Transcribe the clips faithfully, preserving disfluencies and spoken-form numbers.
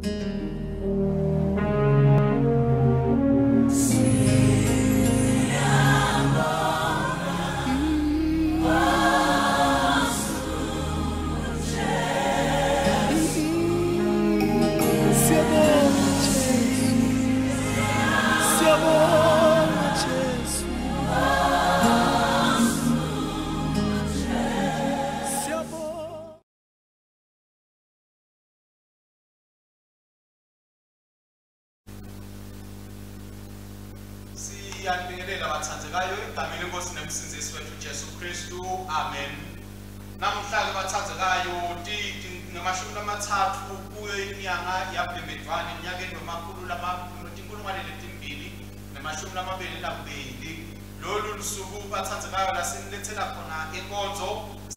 Siyabingelela abathandekayo egameni lenkosi nemsindisi wethu Jesu Kristu. Amen. Namhlanje abathandekayo ngamashumi amathathu kuyo inyanga yaBhebhedwane eminyakeni wamakhulu inkulungwane ezimbili namashumi amabili nambili. Lolu lusuku abathandekayo lasinilethela khona inkonzo.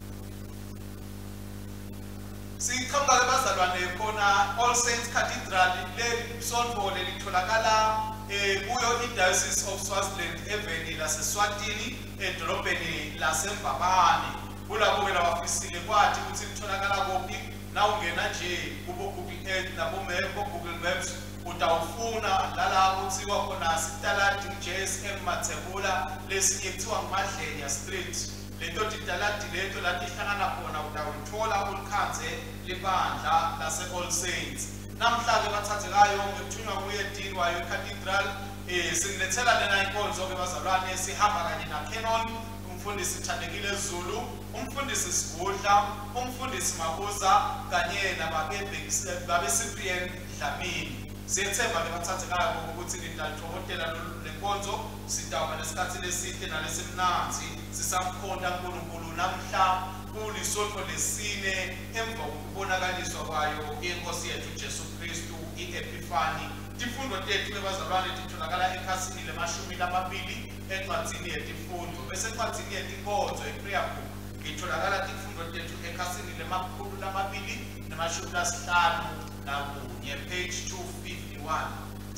Sikhamba abazalwane khona All Saints Cathedral le sonto lelitholakala kuyo iDiocese of Swaziland eveni laseSwatini edolobheni laseMbabane. Kulabo ke labafisile kwathi ukuthi litholakala kuphi na ungena nje kubo Google Earth nabo map Google Maps utawufuna lala kuthiwa khona sitaladi J S M Mathebula lesinye kuthiwa nguMadlenya Street. Leto ditaladi leto la tihlangana khona utawuthola ulikhanze libandla lase All Saints. Namhlanje abathandekayo ngithunywa kuye Dean wayo eCathedral eh sinilethela lena inkonzo ke bazalwane sihamba kanye na Canon umfundisi Thandekile Zulu, umfundisi Sigudla, umfundisi Mabuza kanye nababebhekise babe Cyprian Dlamini. Siyethemba ke abathandekayo ukuthi nidalithokotela lenkonzo sidaba lesikhathi leside nalesimnanzi sisamkhonda uNkulunkulu namhla kulisonto lesine emva kokubonakaliswa kwayo inkosi yethu Jesu Kristu iEpiphany. Tifundo tethu ebazalwane titholakala ekhasini lemashumi lamabili encwadzini yetifundo bese encwadzini yetinkonzo eprayer book itholakala tifundo tethu ekhasini lemakhulu lamabili namashumi lasihlanu nakunye page two fifty-one.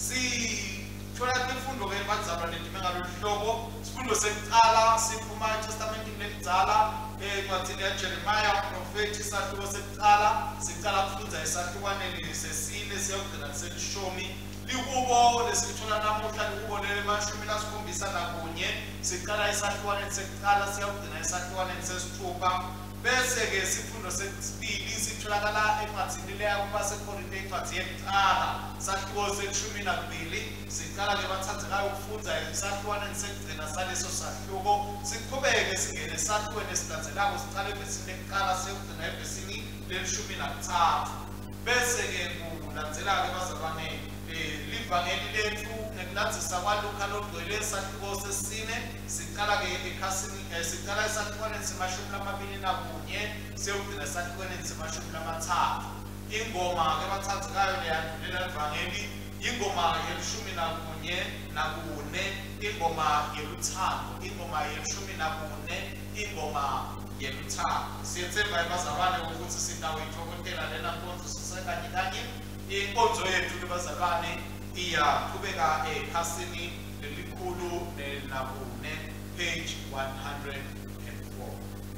Si thola tifundo ke bazalwane timengalo hlobo sifundo sekuqala siphuma eTestamentini lelidzala encwadzini yaJeremiah prophethi isahluko sekuqala siqala ukufunda esahlukaneni sesine siyogcina selishumi likubo lesithola namuhla likubo lemashumi lasikhombisa nakunye siqala esahlukaneni sekuqala siyogcina esahlukaneni sesithupha. Bese ke sifundo sesibili sitholakala encwadzini leya kubaseKorinte incwadi yekuqala sahluko selishumi nambili. Siqala ke bathandekayo ukufunda esahlukaneni sekugcina saleso sahluko siqhubeke singene esahlukaneni esilandzelako siqale evesini lekuqala siyogcina evesini lelishumi nakuthathu. Bese ke kulandzela ke bazalwane livangeli lethu nekulandzisa kwaLuka logcwele esahluko sesine siqala ke ekhasini siqala esahlukaneni semashumi lamabili nakunye siyogcina esahlukaneni semashumi lamathathu. Ingoma ke bathandekayo leyandulela livangeli ingoma yelishumi nakunye nakune, ingoma yeluthando, ingoma yelishumi nakune, ingoma yeluthando. Siyethemba bazalwane ukuthi sitawuyithokotela lena nkonzo sisekanye kanye. Inkonzo yethu ke bazalwane iyaqhubeka ekhasini lelikhulu nelakune page one hundred four.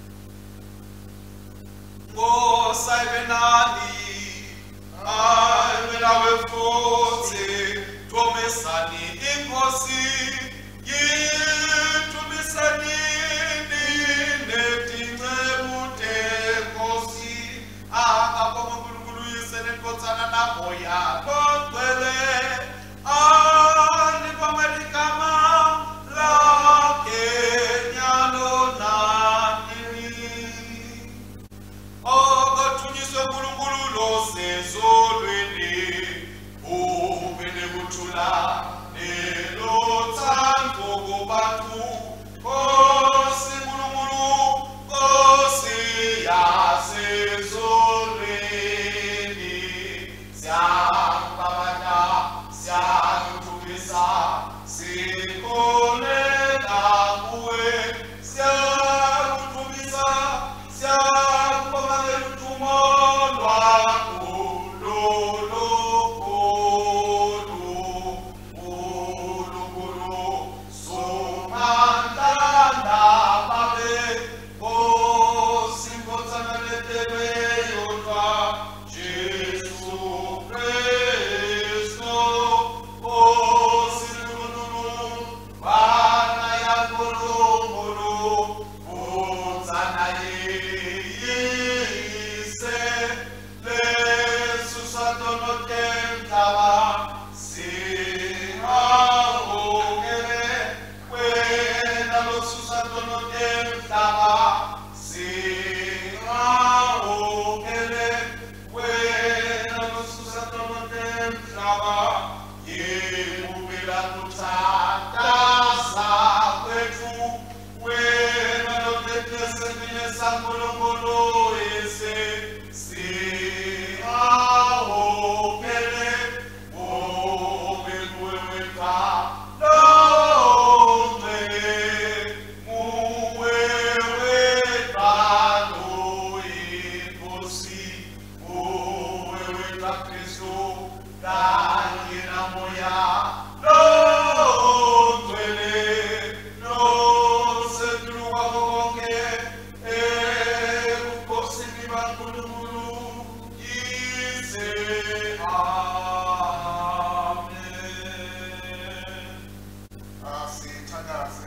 Ngosayibenani I will forty Tomesani Inkosi Yitu Misani Neti Mute Kosi Akapoma Gulu Yisene Kotana Namoya Kotwele Ali Pamarikama La Kenyano Nani O Gatuniswe Gulu Lo Sezolwini Ubene Butula Nelo Tanto Gobatu Kosi Gulu Kosi Ya Sezolwini Siam Babana Siam Tubisa Sikone Nakue Siam Tubisa Siam Babana Tumolwa Jesus Christ. Kristu kanye namoya longcwele nosetuluka konke ebukhosini baNkulunkulu yize amen. Asithandaze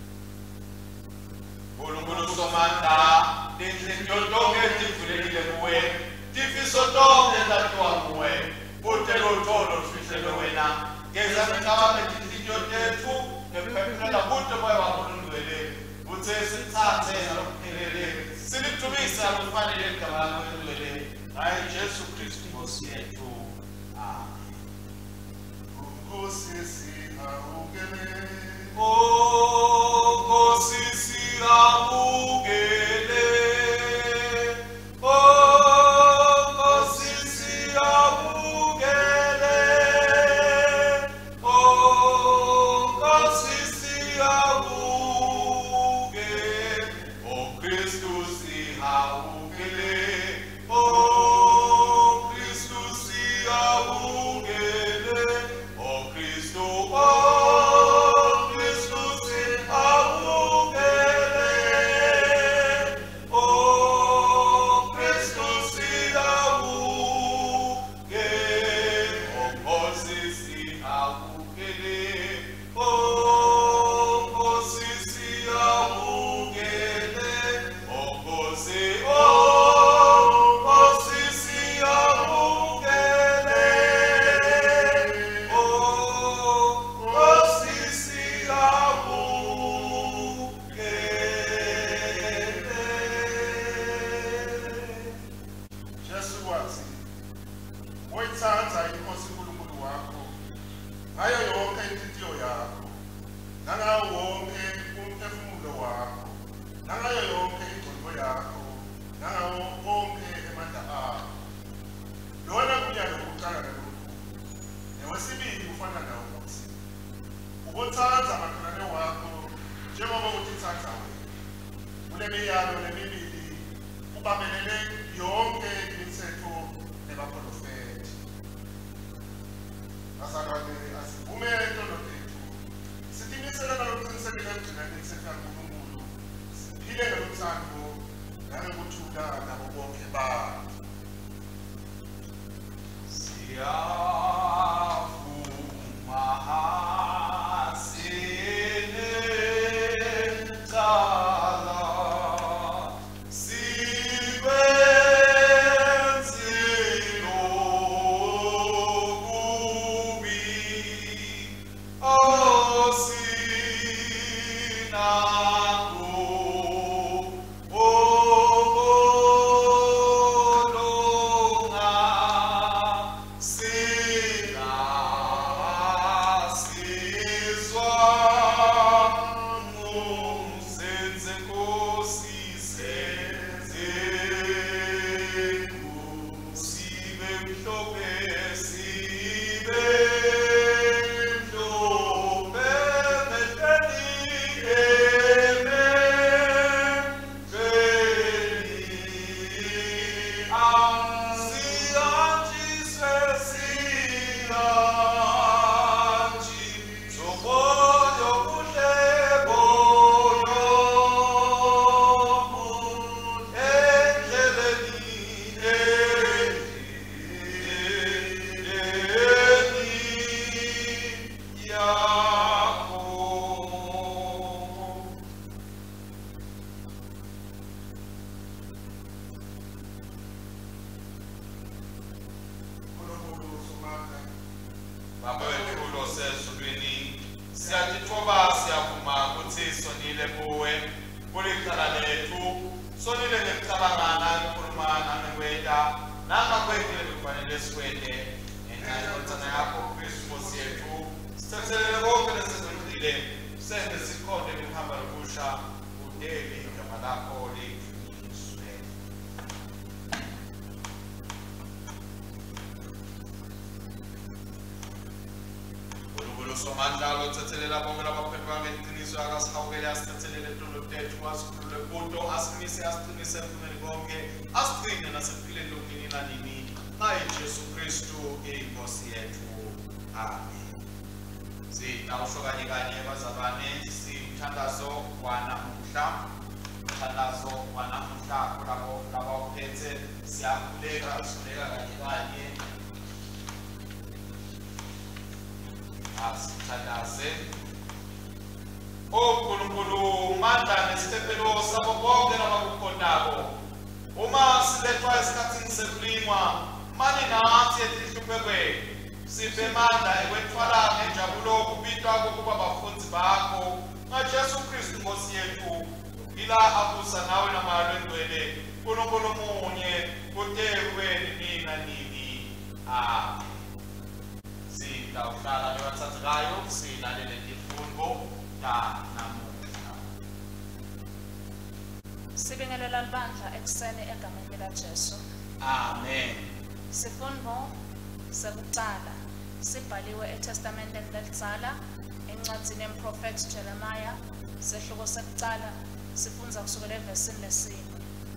uNkulunkulu Somandla inhliziyo zonke zivulekile kuwe, tifiso tonke tatiwa kuwe, utelo utholo lufihlelwe wena. Ngeza ngicabanga inhliziyo tethu ngephephela kude moya wakho ongcwele, uthe sithathe ngalokuphelele silithumisa ngokufanele igama lakho ongcwele, ngaye Jesu Kristu Nkosi yethu. Amen. Nkosi sihawukele, oh Nkosi sihawukele, Somandla lothathelela bonke labaphethe bangeqiniso akasihawukele asithathelele etolo tethu asikhulule kuto asimise asiqinise emphumeni konke asigcine nasekuphileni lokini nanini ngayiJesu Kristu inkosi yethu. Amen. Sitawusho kanye kanye bazalwane simthandazo wanamuhla. Umthandazo wanamuhla kulabo laba uphethe siyakhuleka sikhuleka kanye kanye. Asithandaze. uNkulunkulu manda nesipelo sabo bonke labakukhonako. Uma silethwa esikhathini sekulimwa mani nathi etihluphekwe siphe manda ekwethwala ngenjabulo kubitwa kokuba bafundzi bakho ngaJesu Kristu inkosi yethu ila abusa nawe namalwe ngcwele uNkulunkulu munye kude kube nina nini. Amen. Sitawuhlala lebathathekayo silalele izifundo namuhla. Sibingelela libandla ekuseni egameni likaJesu. Amen. Sifundo sekuqala sibhaliwe eTestamenteni lelidzala encwadzini yemprofethi Jeremiah sehluko sekuqala sifunza kusukela evesini lesine.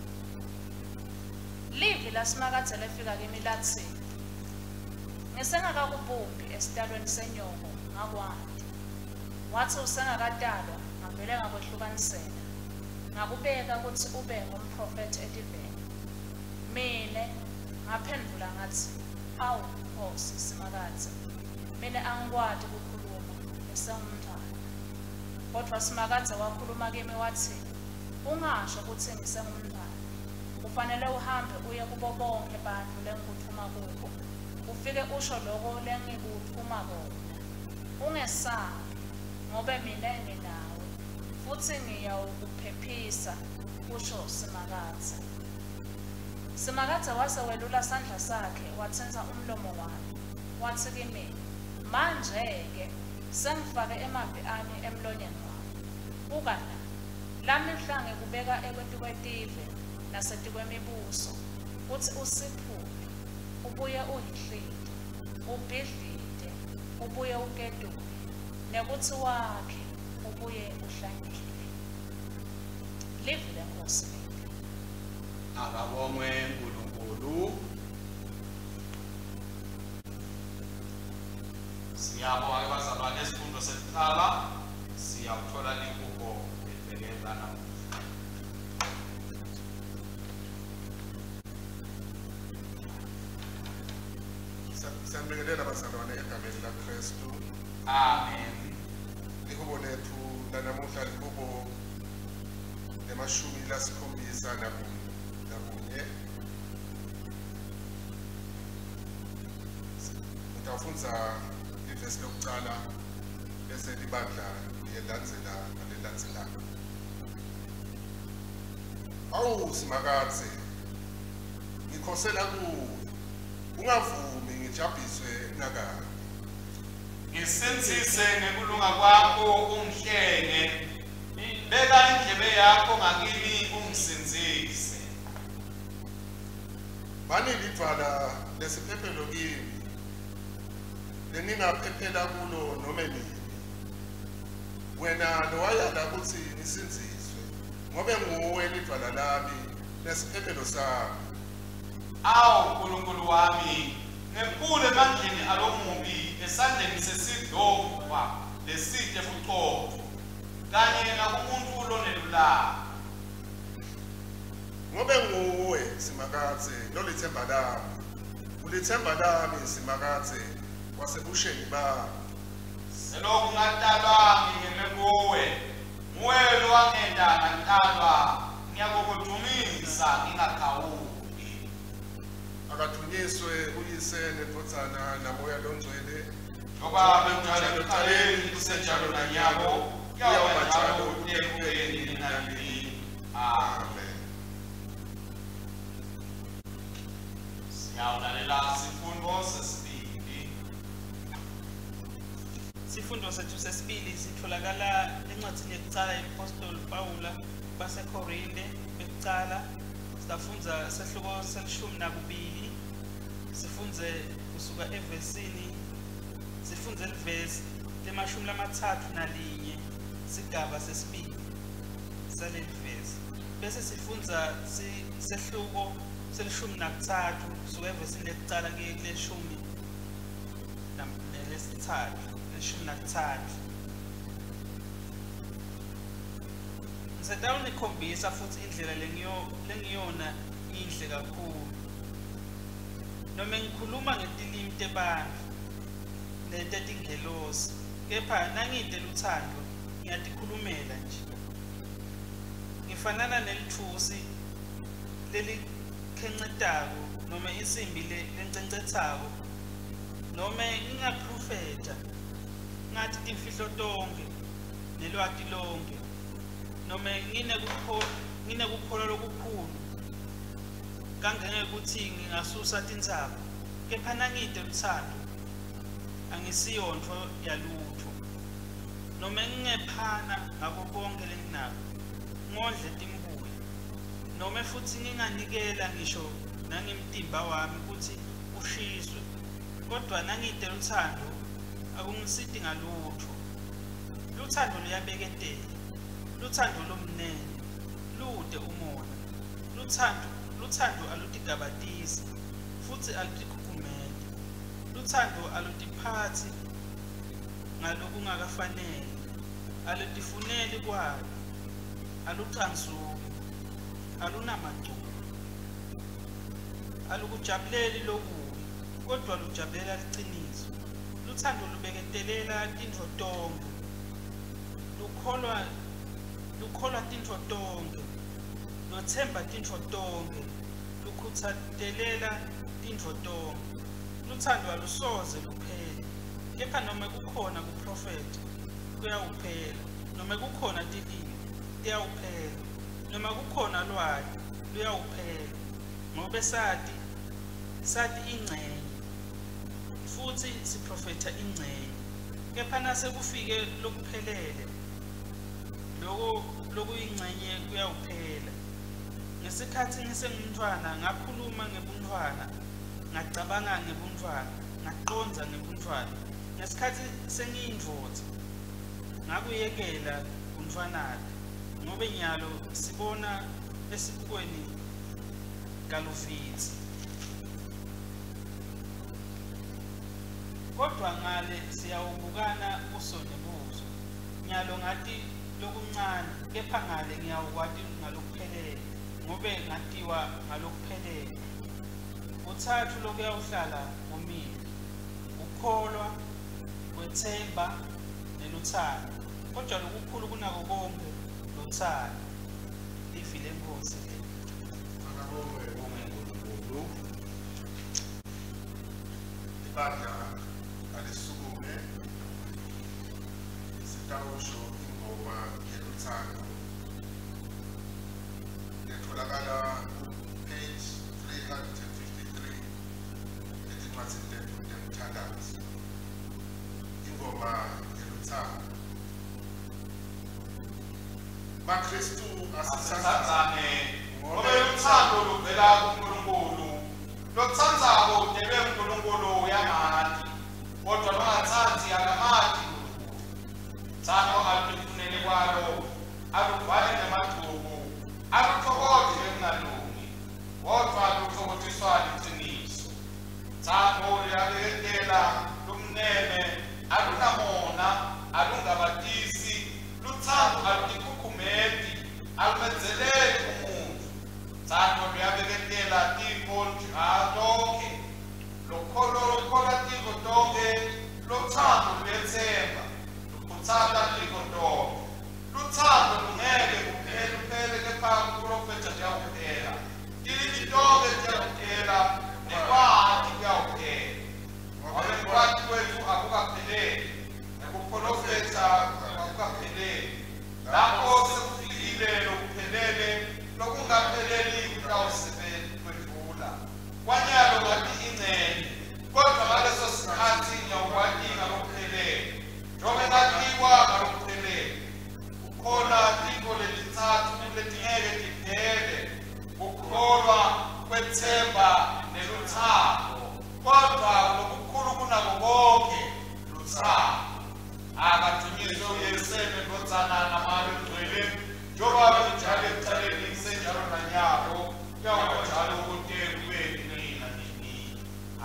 Livi lasimakadze lefika kimi lathi, ngisengakakubumbi esitalweni senyoko ngakwani. Wathi usengakatalwa ngavele ngakwehlukanisela ngakubeka ukuthi ube ngumprofethi ediveni. Mina ngaphendula ngathi, awu Nkosi Simakadze, mina angikwati ukukhuluma ngisengumntwana. Kodwa Simakadze wakhuluma kimi wathi, ungasho ukuthi ngisengumntwana. Kufanele uhambe uye kubo bonke abantu lengikuthuma kubo. Ufike usho lokho lengikuthuma kona. Ungesabi ngoba mina nginawe futhi ngiyawukuphephisa, kusho Simakadze. Simakadze wase welula sandla sakhe watsenza umlomo wami. Wathi kimi, manje-ke sengifake emabhi ami emlonyeni wami. Buka la, lami mhla ngikubeka ekwetikwetive nasetikwemibuso, uthi usiphule, ubuye uyihlide, ubhidlide, ubuye uketuke, nekuthi wakhe ubuye uhlangile. Livi lenkosi lethu. Akabongwe uNkulunkulu. Siyabonga abazalwane isifundo sekuqala siyakuthola likubo ebhekela namuhla. Siyambingelela abazalwane egameni likaKristu. Amen. Likubo lethu lanamuhla likubo lemashumi lasikhombisa nakunye. Ngitawufundza ivesi lokuqala bese libandla liyelandzela ngalelandzelako. Awu Simakadze, ngikhosela kuwe, ungavumi ngijabhiswe ngakani. Ngisenzise ngekulunga kwakho ungihlenge, beka indlebe yakho ngakimi ungisenzise. Bani lidvala lesiphephelo kimi leningaphephela kulo noma nini. Wena lowayala ukuthi nisinziswe ngobe nguwe lidvala lami lesiphephelo sami. Awu Nkulunkulu wami, ngekule emandleni alomubi esandleni sesidlova leside fuqotho kanye nakumuntu ulonelulayo. Ngobe nguwe Simakadze lolithemba lami, ulithemba lami Simakadze wasebusheni bami. Selokhu ngatalwa ngingene kuwe, nguwe lowangenda ngatalwa, ngiyakukudumisa ngingakhawuli. Akathunyiswe uyise nendodzana namoya longcwele, ngoba benjalo ekuqaleni kusenjalo nanyalo kuyawa njalo ekubeni nini. Amen. Siyawulalela isifundo sesibili. Isifundo sethu sesibili sitholakala encwadzini yokuqala yePostoli Pawula baseKorinte yokuqala. Sifundza sehluko selishumi nakubili. Sifunze kusuka evesini. Sifunze livesi lemashumi lamatsatfu nalinye sigaba sesibili saleli vesi. Bese sifunza sehluko selishumi nakutsatfu kusuka evesini lekucala kuye kuleshumi nesithathu leshumi nakutsatfu. Ngisatawunikhombisa futhi indlela lengiyona inhle kakhulu. Noma ngikhuluma ngetilimi tebantfu netetingelosi, kepha nangite lutsandvo ngiyatikhulumela nje. Ngifanana nelithusi lelikhencetako noma insimbi lencecetsako, noma ngingaprofeta ngathi timfihlo tonke nelwati lonke, noma nginekukholwa lokukhulu kangengekuthi ngingasusa tindzaba, kepha nangite lutsandvo angisiyontfo yalutho. Noma ngingephana ngako konke lenginako, ngondle timbuya, noma futhi nginganikela ngisho nangimtimba wami ukuthi ushiswe, kodwa nangite lutsandvo akungisiti ngalutho. Lutsandvo luyabeketela, lutsandvo lomnene, lude umona, lutsandvo lutsandvo alutigabatisi futhi alutikhukhumele, lutsandvo alutiphatsi ngalokungakafanele, alutifuneli kwalo, alucandzuki, alunamaculo, alukujabuleli lokubi, kodwa lujabulela liciniso. Lutsandvo lubeketelela tintfo tonke, lukholwa lukholwa tintfo tonke, lotsemba tintfo tonke, lukhutsatelela tintfo tonke. Lutsandvo alusoze luphele, kepha noma kukhona kuprofeta kuyawuphela, noma kukhona tilimi tiyawuphela, noma kukhona lwati luyawuphela, ngobe sati sati ingcenye futhi siprofeta ingcenye. Kepha nase kufike lokuphelele, loko lokuyingcenye kuyawuphela. Ngesikhathi ngisengumntfwana ngakhuluma ngebuntfwana, ngacabanga ngebuntfwana, ngaqondza ngebuntfwana. Ngesikhathi sengiyindvodza ngakuyekela buntfwanala, ngobe nyalo sibona esibukweni kalufitsi. Kodwa ngale siyawubukana uso nebuso, nyalo ngathi lokuncane, kepha ngale ngiyawukwati ngalokuphelele, ngobe ngatiwa ngalokuphelele. Utsatfu lokuyawuhlala kumina, ukholwa, kwetsemba nelutsandvo, kodwa lokukhulu kunako konke lutsandvo. Lifi leNkosi le. Akabonge uNkulunkulu. Ibandla alisukume sitawusho ingoma yelutsandvo letholakala page three fifty-three etincwadzini temthandazo. Ingoma yelutsandvo. BaKristu asithandzane ngoba uthando luvela kuNkulunkulu. Lotsandzako udebe uNkulunkulu uyangani, kodwa longatsandzi akamati uNkulunkulu. Thando alufunele kwalo, aluvale nemaduku, aluthokoze ekungalungi, kodwa aluthokoziswa liqiniso. Thando luyabeketela, lumnene, alunamona, alungabatisi. Lutsandvo alutikhukhumeti, alumedzeleli umuntu. Thando luyabeketela tintfo tonke, lukholwa tintfo tonke. Lutsandvo luyetsemba, lukhutsata tintfo tonke. Lutsandvo lungeke kuphele kuphele, kepha kuprofeta liyawuphela, tilimi tonke tiyawuphela, nekwati kuyawuphela. Ngobe nekwati kwethu akukapheleli, nekuprofeta akukapheleli. Lapho sekufikile lokuphelele, lokungapheleli kutawusekwedlula. Kwanyalo ngathi ingcenye, kodwa ngaleso sikhathi ngiyawukwati ngalokuphelele, njengoba ngatiwa ngalokuphelele. Kukhona tintfo letitsatfu letingeke tiphele, kukholwa, kwetsemba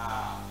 Amen.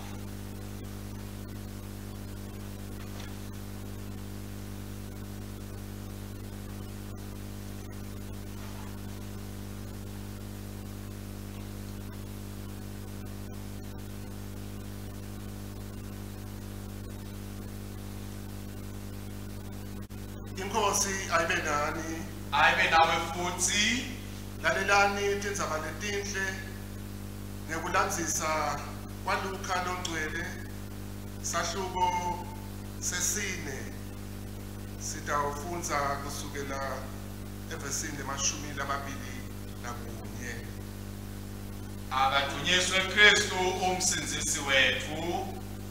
Inkosi ayibe nani. Ayibe nawe futhi. Lalelani tindzaba letinhle ngekulandzisa kwaLuka longcwele sahluko sesine sitawufundza kusukela evesini lemashumi lamabili nakunye. Akadunyiswe Kristu umsindisi wethu.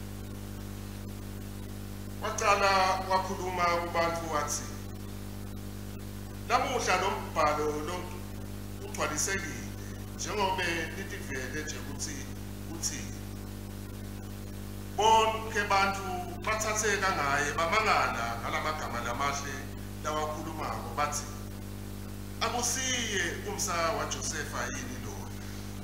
Waqala wakhuluma kubantfu wathi, namuhla lo mbhalo lo ugcwalisekile njengobe litivele nje ukuthi uthi bonke bantfu bathatheka ngaye bamangala ngalamagama lamahle lawakhulumako bathi akusiye umsa waJosefa yini lona.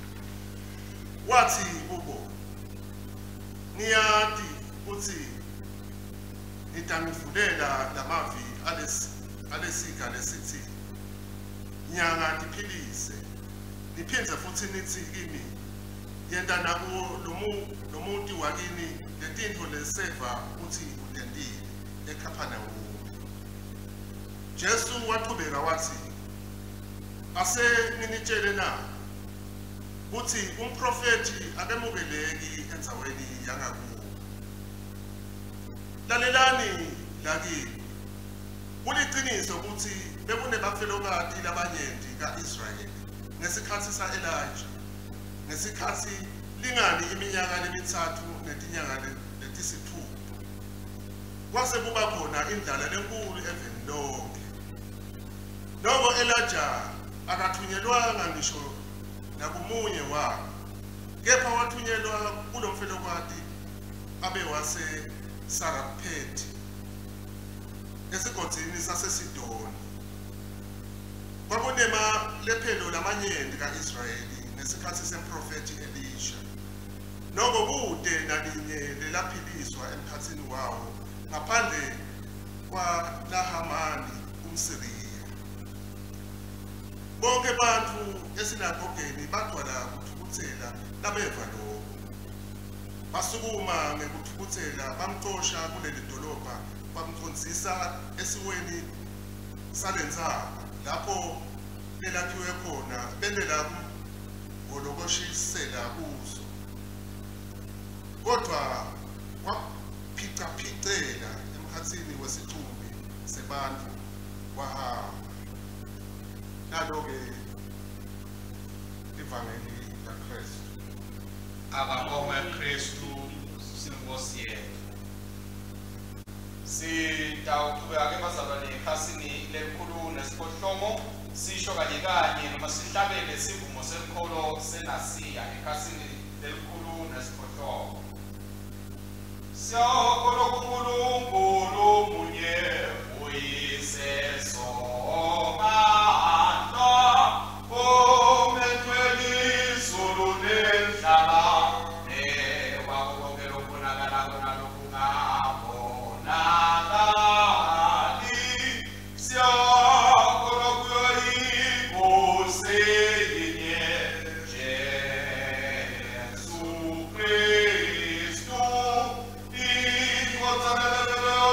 Wathi kubo, niyati ukuthi nitangivulela lamavi alesiga lesithi nyanga ndiphilise, niphindze futhi nithi kimi yenta nakuwo lomuntu wakini letintfo leseva uthi utentile eKhaphanawume. Jesu waqhubeka wathi, ase nginitshele na ukuthi umprofeti akemukeleki endzaweni yangakuwo. Lalelani lakini, kuliciniso ukuthi bekunebafelokati labanyenti ka-Israyeli ngesikhathi sa-Elijah, ngesikhathi lingani iminyaka lemitsatfu netinyanga letisithupha. Kwase kuba khona indlala lenkulu eveni lonke. Noko Elijah akathunyelwanga ngisho nakumunye wabo, kepha wathunyelwa kulo mfelokati abe wase Saraphethi esigodini saseSidoni. Kwakunema lephelo lamanyenti ka-Israyeli ngesikhathi semprofeti Elisha. Noko kude nalinye lelaphiliswa emkhatsini wawo ngaphandle kwa Nahamani umSiriya. Bonke bantfu esinagogeni bagcwala kuthukuthela labeva lokho. Basukuma ngekuthukuthela bamxosha kuleli dolobha bamkhonzisa esiweni salendzaba lapho lelakhiwe khona bendela ngolokoshisela kuso. Kodwa waphicaphicela emkhatsini wesicumbi sebantfu wahamba. Nalo-ke ivangeli laKristu. Akabonge Kristu sinkosi yethu. Sitawuqhubeka ke bazalwane ekhasini lekhulu nesiphohlomo sisho kanye kanye noma sihlabele sivumo semkholo senasiya ekhasini lekhulu nesiphohlomo. Siyakholwa kuNkulunkulu munye uyise soma. Jesu Kristu, Hijo de Dios.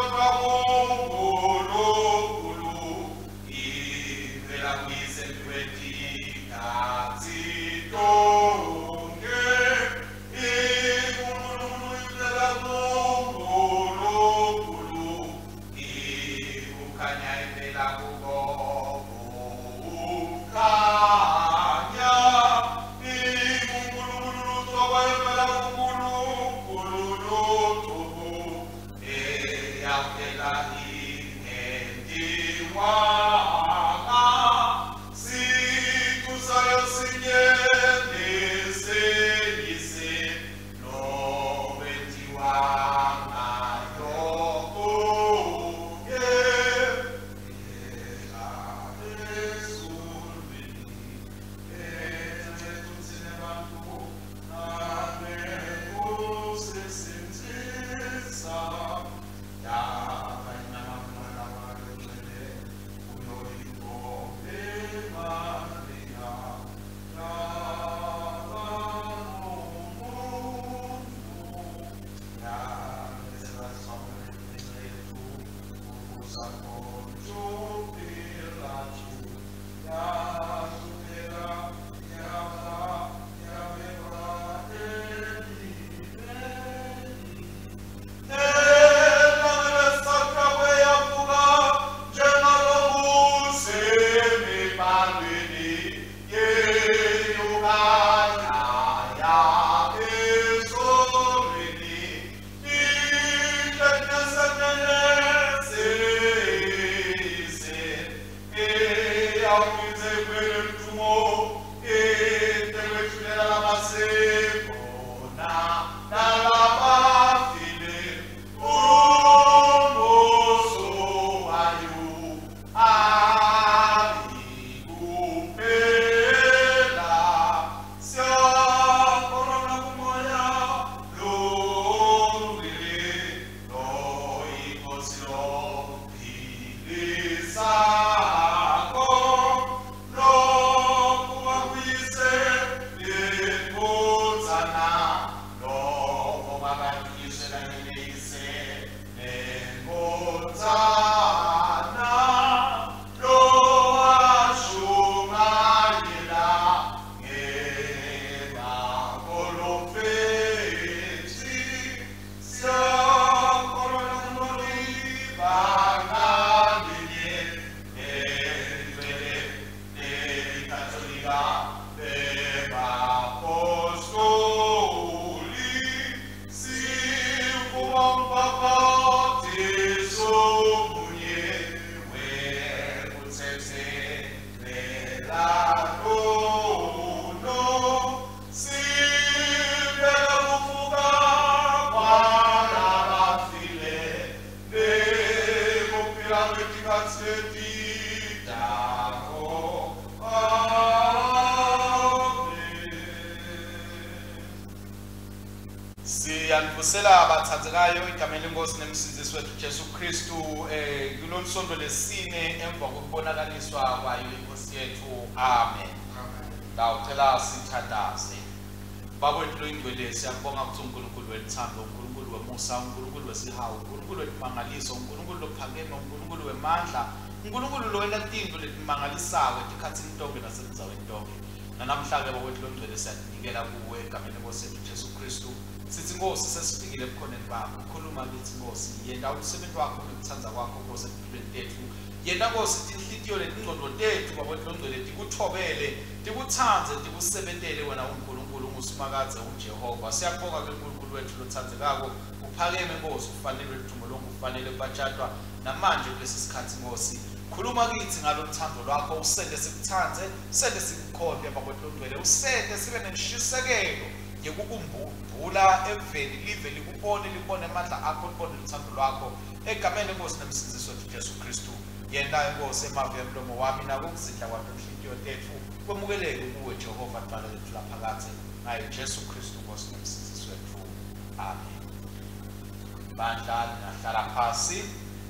Siyanivusela abathandzekayo egameni lenkosi nemsindisi wethu Jesu Kristu eh kulolu sonto lesine emva kokubonakaliswa kwayo inkosi yethu. Amen. Ngawucela sithandaze. Baba wethu loyingcwele siyabonga ukuthi uNkulunkulu wethando, uNkulunkulu wemusa, uNkulunkulu wesihawu, uNkulunkulu wemangaliso, uNkulunkulu lophakeme, uNkulunkulu wemandla, uNkulunkulu lo wena tinto letimangalisayo etikhatsini tonke nasemzaweni tonke. Namhlanje baba wethu longcwele siyanikela kuwe egameni lenkosi yethu Jesu Kristu. Sithi Nkosi sesifikile ebukhoneni bakho, khuluma kithi Nkosi, yenda umsebenzi wakho nokuthanza kwakho Nkosi empilweni tethu. Yenda Nkosi tinhlitiyo letingqondo tethu baba wethu longcwele tikuthobele, tikuthanze, tikusebentele wena uNkulunkulu nguSimakadze uJehova. Siyabonga ke uNkulunkulu wethu lothandzekako, uphakeme Nkosi, ufanele udumo lonke, ufanele kubatshadwa namanje kulesi sikhathi Nkosi. Khuluma kithi ngalothando lwakho, usende sikuthanze, usende sikukhonde baba wethu longcwele, usende sibe neshisekelo yekukumbula eveni live likubone libone amandla akho, libone uthando lwakho egameni lenkosi nemsindisi wethu Jesu Kristu. Yenda inkosi emave emlomo wami nakukuzidla kwami inhliziyo tethu, kwemukeleke kuwe Jehova Dwala lethu laphakade ngaye Jesu Kristu Nkosi nemsindisi wethu. Amen. Bandla nahlala phasi.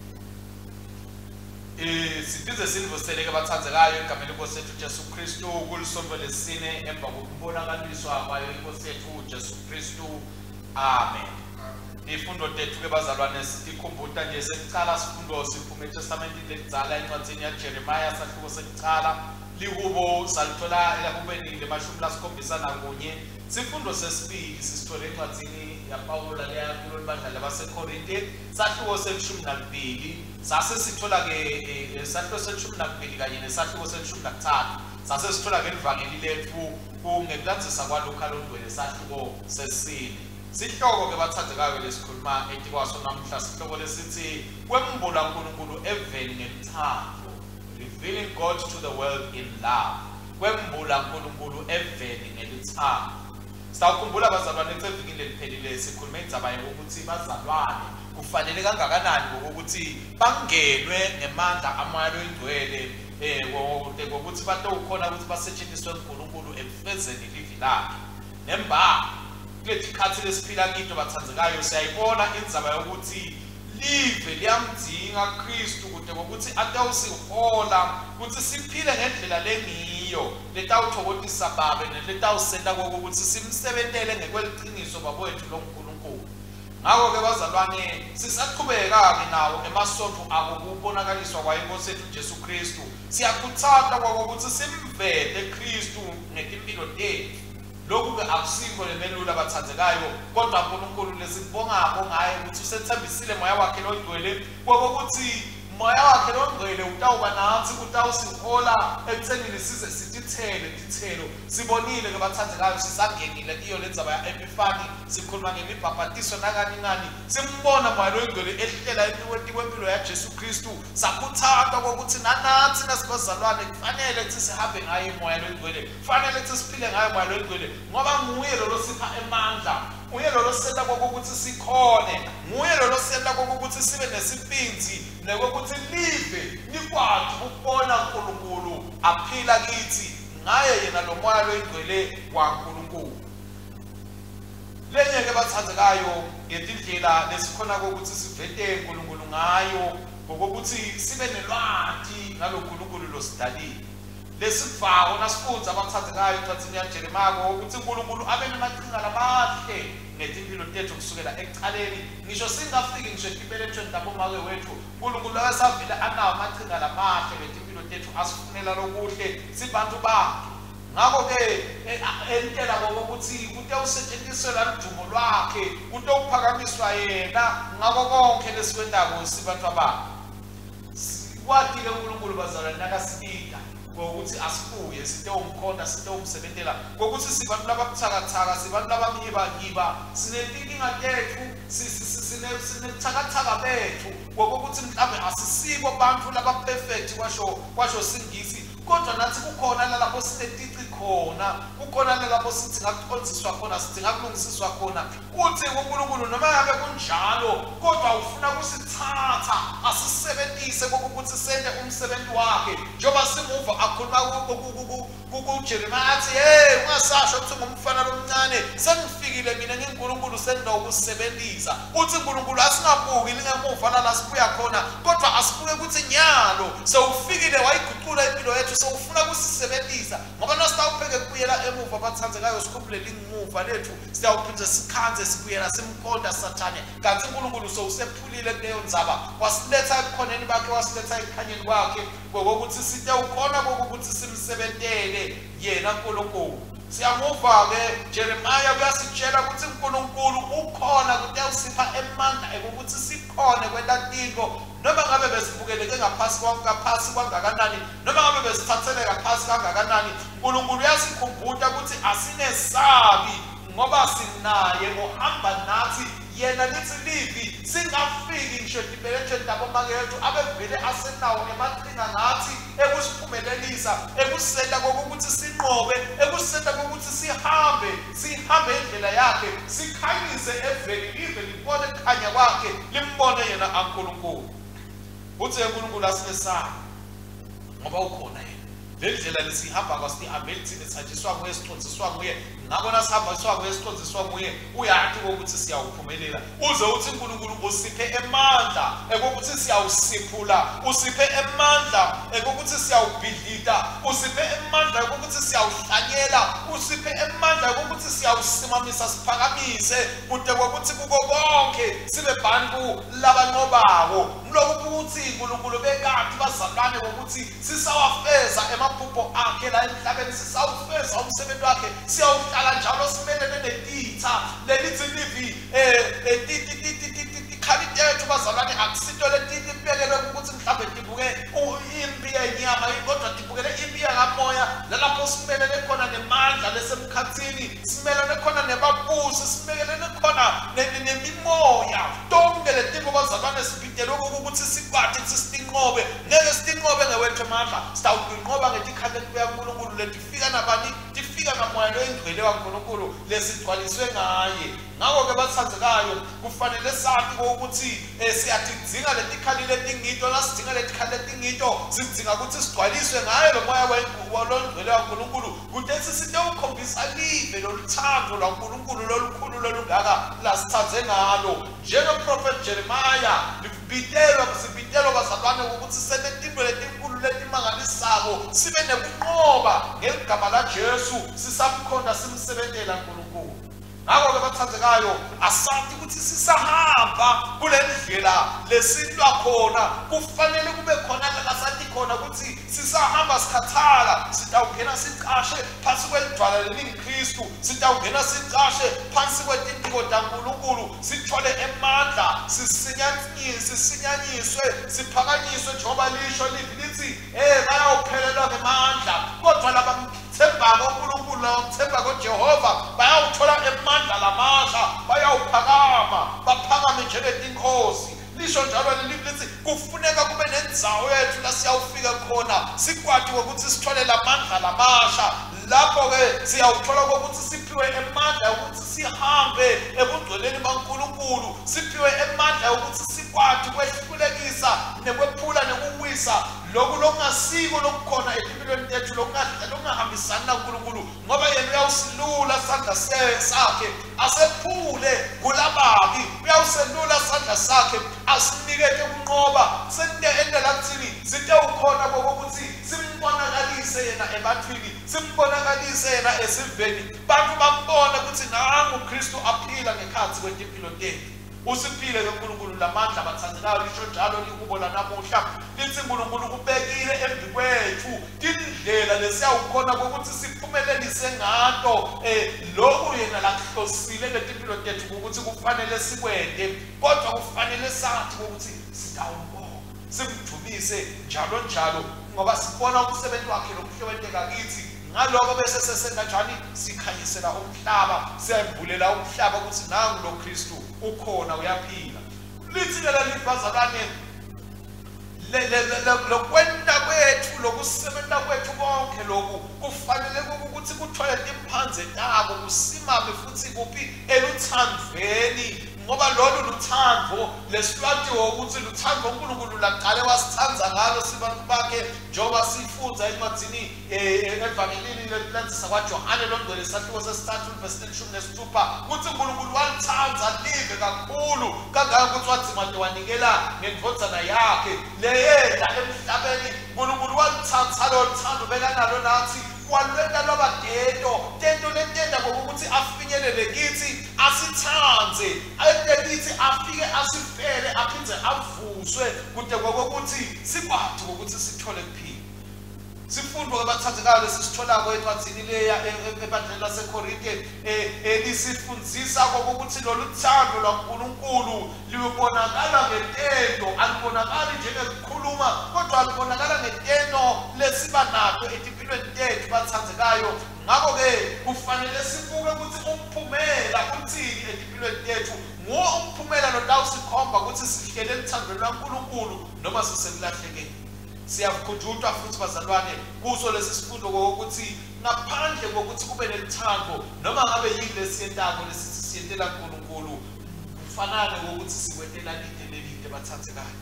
Eh sidize sinivuseleke abathandzekayo egameni lenkosi yethu Jesu Kristu kulisonto lesine emva kokubonakaliswa kwayo inkosi yethu Jesu Kristu. Amen. Ifundo tethu ke bazalwane sikhumbuta nje sekucala sifundo siphuma eTestamentini lekudzala encwadzini yaJeremiya sahluko sekucala lihubo salithola elakubeni lemashumi lasikhombisa nakunye. Sifundo sesibili sisithola encwadzini yaPawula leya kulo libandla labaseKorinte sahluko selishumi nambili. Sase sithola ke sahluko selishumi nambili kanye nesahluko selishumi nakuthathu. Sase sithola ke ivangeli lethu kungekulandzisa kwaLuka longcwele sahluko sesine. Sihloko ke bathandzekayo lesikhuluma etikwaso namhla sihloko lesithi kwembula uNkulunkulu eveni ngelithando, revealing God to the world in love. Kwembula uNkulunkulu eveni ngelithando. Sawukhumbula bazalwane esevikini liphelile sikhuluma indzaba yokuthi bazalwane kufanele kangakanani ngokuthi bangenwe ngemandla amoya loyingcwele eh ngokuthi batowukhona ukuthi basetshenziswe uNkulunkulu ekufezeni ilivi lakhe. Nemba kuletikhathi lesiphila kito bathandzekayo siyayibona indzaba yokuthi live liyamdinga Kristu kude ngokuthi atawusihola ukuthi siphile ngendlela lengiyo letawuthokotisa babe neletawusenta kokuthi simsebentele ngekweliqiniso babethu loNkulunkulu. Ngakho ke bazalwane sisaqhubeka ke nawo emasonto akubonakaliswa kwayenkosi yethu Jesu Kristu. Siyakhuthaza kokuthi simvele Kristu ngetimpilo tethu. Lokhu ke akusikho lemelula bathandzekayo kodwa uNkulunkulu lesibongako ngaye ukuthi usethembisile moya wakhe longcwele kokuthi moya wakhe longcwele utawuba nathi utawusihola ekuthenini size sitithele tithelo. Sibonile ke bathandzekayo sisangenile iyo lendzaba ya Epifani sikhuluma ngemibhabhatiso nakaninani simbona moya longcwele ehlela empilweni ya Jesu Kristu. Sakhuthaza kokuthi nanathi nasibazalwane kufanele ukuthi sihambe ngaye moya longcwele, kufanele ukuthi siphile ngaye moya longcwele ngoba nguye lo losipha emandla, nguye lo losenta kokuthi sikhone, nguye lo losenta kokuthi sibe nesipinzi nekokuthi live nikwazi ukubona uNkulunkulu aphila kithi ngaye yena lo moya loyingcwele kwaNkulunkulu. Lenye ke bathandzekayo ngetindlela lesikhona kokuthi sivete uNkulunkulu ngayo ngokuthi sibe nelwazi ngaloNkulunkulu losidalile. Lesivako nasifundza abathandzekayo encwadzini yaJeremiya ukuthi uNkulunkulu abe namaqhinga lamahle ngetimpilo tethu kusukela ekuqaleni ngisho singafiki ngisho ekibelethweni labomake wethu uNkulunkulu akasavile anawo amaqhinga lamahle ngetimpilo tethu asifunela lokuhle sibantu bakhe. Ngakho ke entela kokuthi kutewusetshenziswa ladumo lwakhe kutewuphakamiswa yena ngakho konke lesikwendako sibantu bakhe. Sikwati ke uNkulunkulu bazalwane nakasibika ngokuthi asibuye sitewumkhonda sitewumsebentela ngokuthi sibantu lababuthakathaka sibantu labamyibanyiba sinetinkinga tethu sinebuthakathaka bethu ngokuthi mhlawumbe asisibo bantu labaperfect kwasho kwasho singisi kodwa nathi kukhona lapho sinetici khona, kukhona lapho sithi ngakuqondziswa khona sithi ngakulungisiswa khona. Uthi uNkulunkulu noma ngabe kunjalo kodwa ufuna kusithatha asisebenzise kokuthi sende umsebenzi wakhe njoba simuva akhuluma kuJeremiah athi hey ungasasho ukuthi ngumfana lomncane sengifikile mina ngeNkulunkulu sengizokusebenzisa uthi uNkulunkulu asingabuki lingemuva la sibuya khona kodwa asibuke ukuthi nyalo sewufikile wayiguqula impilo yethu sewufuna kusisebenzisa ngoba nositawupheke kubuyela emuva bathandzekayo sikhumbulele ingemuva lethu siyawuphinda sikhanze sibuyela simkhonda sathane kanti uNkulunkulu sewusephulile kuleyo ndzaba wasiletha ekhoneni bakhe wasiletha ekhanyeni kwakhe ngokuthi sithe ukhona ukuthi simsebentele yena uNkulunkulu siyamuva ke Jeremiah uyasitshela ukuthi uNkulunkulu ukhona ukuthi usipha emandla ukuthi sikhone kwelatiko noma ngabe besibukeleke ngaphasi kwaphasi kwangakanani noma ngabe besithathele ngaphasi kangakanani uNkulunkulu uyasikhumbuza ukuthi asinesabi ngoba sinaye ohamba nathi yena lithi livi singafiki ngisho dibelete ndaboma yethu abevele asenawo emaqhinga ngathi ekusiphumelelisa ekusenda kokuthi sinqobe ekusenda kokuthi sihambe sihambe indlela yakhe sikhanyise eveli live libone khanya kwakhe limbone yena uNkulunkulu uthi uNkulunkulu asinesaba ngoba ukhona yena lendlela lesihamba kwasihambe lithini sithathiswa nguye sicondziswa nguye ngabona sihambiswa nguye sicondziswa nguye uyathi ukuthi siyawuphumelela uze uthi uNkulunkulu usiphe emandla ekokuthi siyawusiphula usiphe emandla ekokuthi siyawubhidlita usiphe emandla ekokuthi siyawuhlanyela usiphe emandla ekokuthi siyawusimamisa siphakamise kude kokuthi kuko konke sibe bantu labanqobako mloku ukuthi uNkulunkulu bekade bazalwane ukuthi sisawafeza emaphupho akhe la emhlabeni sisawufeza umsebenzi wakhe siyawuhlala njalo simelene netitha lelithi livi eh khalite yethu bazalwane akusito letithi ibekele ukuthi mhlawumbe dibuke impi yenyama kodwa dibukele impi yakamoya lalapho simelene khona nemandla lesemkhathini simelene khona nebabusi simelene khona nemimoya tonke letithi bazalwane sibidele ukuthi sikwathe sisinqobe ngeke sisinqobe ngewethu amandla sitawuqinqoba ngetikhande kuya kuNkulunkulu letifika nabani tifika ngamoya loyingcwele kaNkulunkulu lesigcwaliswe ngaye ngakho ke bathandzekayo kufanele sathi ukuthi siyadinga letikhali letingito la sidinga letikhali letingito sidinga ukuthi sigcwaliswe ngaye lo moya wengcwele kaNkulunkulu kuthi sisite ukhombisa live loluthando lwaNkulunkulu lolukhulu lolungaka lasithathe ngalo njengeprofeti Jeremiah libitelwa sibitelwa bazalwane ukuthi senetinto letinkulu letimangalisako sibe nekunqoba ngeligama la Jesu sisamkhonda simsebentela uNkulunkulu ngakho ke bathandzekayo asathi ukuthi sisahamba kule ndlela lesilwa khona kufanele kube khona la sathi khona ukuthi sisahamba sikhathala sitawungena sicashe phansi kwelidwala leNkristu sitawungena sicashe phansi kwetintiko taNkulunkulu sithole emandla sisinyanyiswe sisinyanyiswe siphakanyiswe njengoba lisho lithi eh bayawuphelelwa ngemandla kodwa laba themba uNkulunkulu themba kuJehova bayawuthola emandla lamasha bayawuphakama baphakame njengetinkosi lisho njalo lithi kufuneka kube nendzawo yethu la siyawufika khona sikwati ukuthi sithole lamandla lamasha lapho ke siyawuthola ukuthi siphiwe emandla ukuthi sihambe ebungcweleni baNkulunkulu siphiwe emandla ukuthi sikwati kwehlulekisa nekwephula nekuwisa lokhu lokungasiko lokukhona empilweni yethu lokungahambisani naNkulunkulu ngoba yena uyawusilula sandla sakhe asephule kulababi uyawuselula sandla sakhe asinikeke ukunqoba sente endlela kuthini sinte ukhona kokuthi simbonakalise yena ebathwini simbonakalise yena esiveni bantu bambone ukuthi nangu uKristu aphila ngekhathi kwetimpilo tethu usiphile uNkulunkulu lamandla bathandzekayo lisho njalo likubo lanamuhla lithi uNkulunkulu kubekile embi kwethu indlela lesiyawukhona ukuthi siphumelelise ngato eh lokhu yena lakuhlosile ngetimpilo tethu ukuthi kufanele sikwende kodwa kufanele sathi ukuthi sitawubonga simdumise njalo njalo ngoba sibona umsebenzi wakhe lokuhlobenteka kithi ngaloko bese sesenkanjani sikhanyisela umhlaba siyavulela umhlaba ukuthi nangu lo Kristu ukhona uyaphila lithi lela libazalane lokwenda kwethu lokusebenza kwethu konke lokhu kufanele ukuthi kuthole imphanze tabo kusimame futhi kuphi eluthandweni ngoba lolu luthando lesihlwatiwe ukuthi luthando uNkulunkulu laqale wasithanza ngalo sibantu bakhe njengoba sifunza encwadini evangelini lenziza kwaJohane longcwele isahluko sesithathu verse leshumi nesithupha ukuthi uNkulunkulu walithanza live kakhulu kangaka ukuthi wathi manje wanikela ngendvodzana yakhe leyenda emhlabeni. uNkulunkulu walithanza lo thando bekanalo nathi walwela lobadento tento letenda ngokuthi afinyelele kithi asithanze ayetelithi afike asifele aphindze avuswe kude ngokuthi sikwazi ukuthi sithole kuphila. Sifundo abathandzekayo lesisitholako encwadini leya ebandleni laseKorinte elisifundzisa ukuthi lolu thando lwaNkulunkulu libonakala ngetendo, alibonakali njengekukhuluma kodwa alibonakala ngetendo lesiba nakho etimpilweni tethu bathandzekayo. Ngakho-ke kufanele sibuke ukuthi umphumela uthini etimpilweni tethu, nguwo umphumela lotawusikhomba ukuthi sihlele elithandweni lwaNkulunkulu noma sisekulahlekeni. Siyakhutshwa futhi bazalwane kuso lesi sifundo ukuthi ngaphandle kokuthi kube nelithando noma ngabe yini lesiyentako lesithi siyentela uNkulunkulu kufanele ukuthi sikwetela lide lelide bathandzekayo.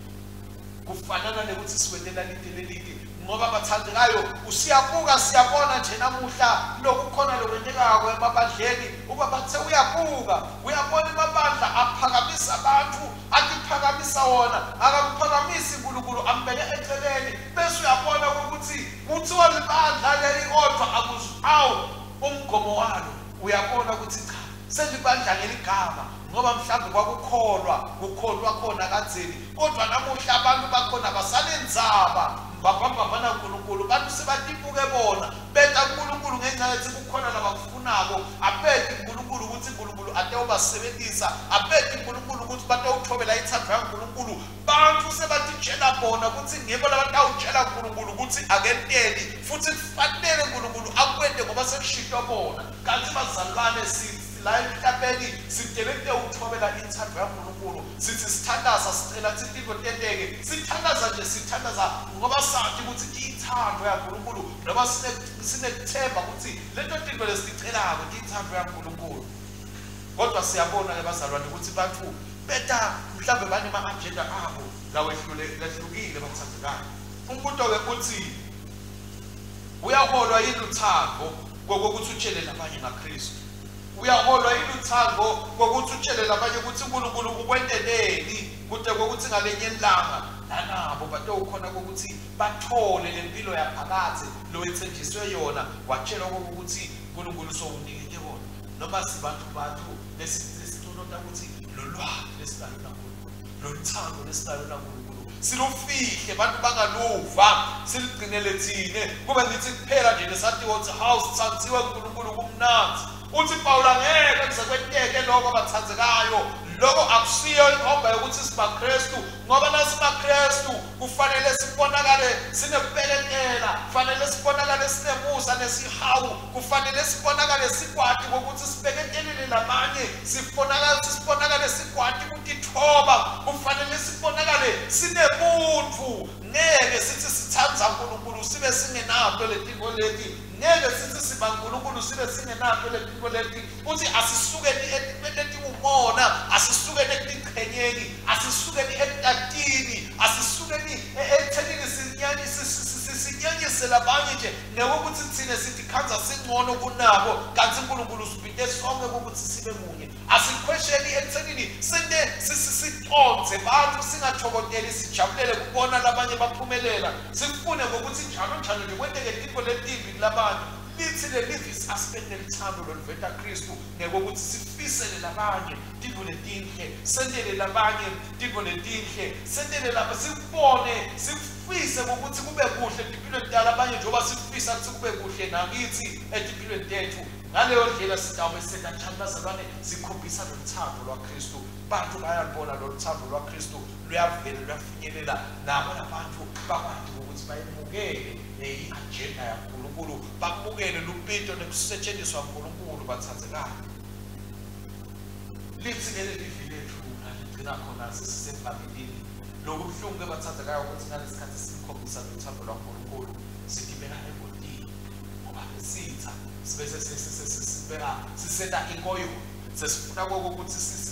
Kufanele ukuthi sikwetela lide lelide ngoba bathandzekayo usiyabuka siyabona nje namuhla lokukhona lokwenzekako emabandleni uba bathe uyabuka uyabona amabandla aphakamisa abantu akiphakamisa wona akakuphakamisi uNkulunkulu ambeke eceleni bese uyabona ukuthi kuthiwa libandla leli kodwa akuzawo umgomo walo. Uyabona ukuthi cha selibandla ngeligama ngoba mhlawumbe kwakukholwa kukholwa khona kanzeni kodwa namuhla abantu bakhona basalendzaba babambana uNkulunkulu bantu sebatibuke bona beta uNkulunkulu ngenxa yokuthi kukhona labakufunako abeti uNkulunkulu ukuthi uNkulunkulu ate ubasebenzisa abeti uNkulunkulu ukuthi batawuthobela ithando yaNkulunkulu. Bantu sebatitshela bona ukuthi ngebo labatawutshela uNkulunkulu ukuthi akenteli futhi kufanele uNkulunkulu akwende ngoba sekushitwa bona. Kanti bazalwane sithi la emhlabeni sidelete ukuthobela ithando yaNkulunkulu sithi sithandaza sicela ukuthi into tenteke sithandaza nje sithandaza ngoba sathi ukuthi ithando yaNkulunkulu noma sinekuthemba ukuthi lento into lesicelayo ithando yaNkulunkulu. Kodwa siyabona ke bazalwane ukuthi bantu beta mhlawumbe banema agenda abo lawehlukile bathandzekayo. Umbuto ke uthi uyaholwa yini uthando kokuthi utshele labanye ngaKristu? Uyaholwa yini uthando kokuthi utshele labanye ukuthi uNkulunkulu ukwenteleni kude kokuthi ngalenye ilanga nanabo batawukhona ukuthi bathole lempilo yaphakade lo ethenjiswe yona watshela ukuthi uNkulunkulu sowunikele bona noma sibantu bathu lesithola ukuthi lolwazi lesidalo laNkulunkulu loluthando lesidalo laNkulunkulu silufihle bantu bangaluva siligcinele thine kube ngithi kuphela nje lesathi ukuthi house tsandziwe uNkulunkulu kumnanzi. Uthi Paul angeke kuzekwenteke lokho abathandzekayo lokho akusiyo inkomba yokuthi sibaKristu ngoba nasibaKristu kufanele sibonakale sinebelekela kufanele sibonakale sinemusa nesihawu kufanele sibonakale sikwati ukuthi sibeketelele labanye sibonakale sibonakale sikwati ukutithoba kufanele sibonakale sinebuntu ngeke sithi sithandza uNkulunkulu sibe singenapho letinto leti ngeke sithi siba uNkulunkulu sibe singenapho letinto leti uthi asisukeni etipeleti umona asisukeni ekuqhenyeni asisukeni etatini asisukeni ethenini sinyani sinyanyise labanye nje ngokuthi thina sithi khanza singcono kunabo kanti uNkulunkulu sibinde sonke ukuthi sibe munye asikhwesheni ethenini sinde sisitonze bantu singathokoteli sijabulele kubona labanye baphumelela sifune ngokuthi njalo njalo nje kwenteke into letimbi labantu lithi lelivis aspect elithando loluveta Kristu ngokuthi sifisele labanye into letinhle sendele labanye into letinhle sendele lapha sibone sifise ukuthi kube kuhle empilweni yala abanye njengoba sifisa ukuthi kube kuhle nakithi empilweni yethu. Ngaleyo ndlela sitawube sena njalo bazalwane sikhombisa lothando lwaKristu. Bantu bayalibona lothando lwaKristu luyavela luyafinyelela nabo abantu bakwazi ukuthi bayemukele i-agenda yaNkulunkulu bamukele lupinto nekusetshenziswa uNkulunkulu bathandzekayo. Lithi leli livi lethu ligcina khona sisesefamilini lokhu kuhlungu ke bathandzekayo ukuthi ngalesikhathi sikhombisa lothando lwaNkulunkulu sigibela ebodini ngoba besitha sibese sisibeka siseta inkoyo sesifuna ukuthi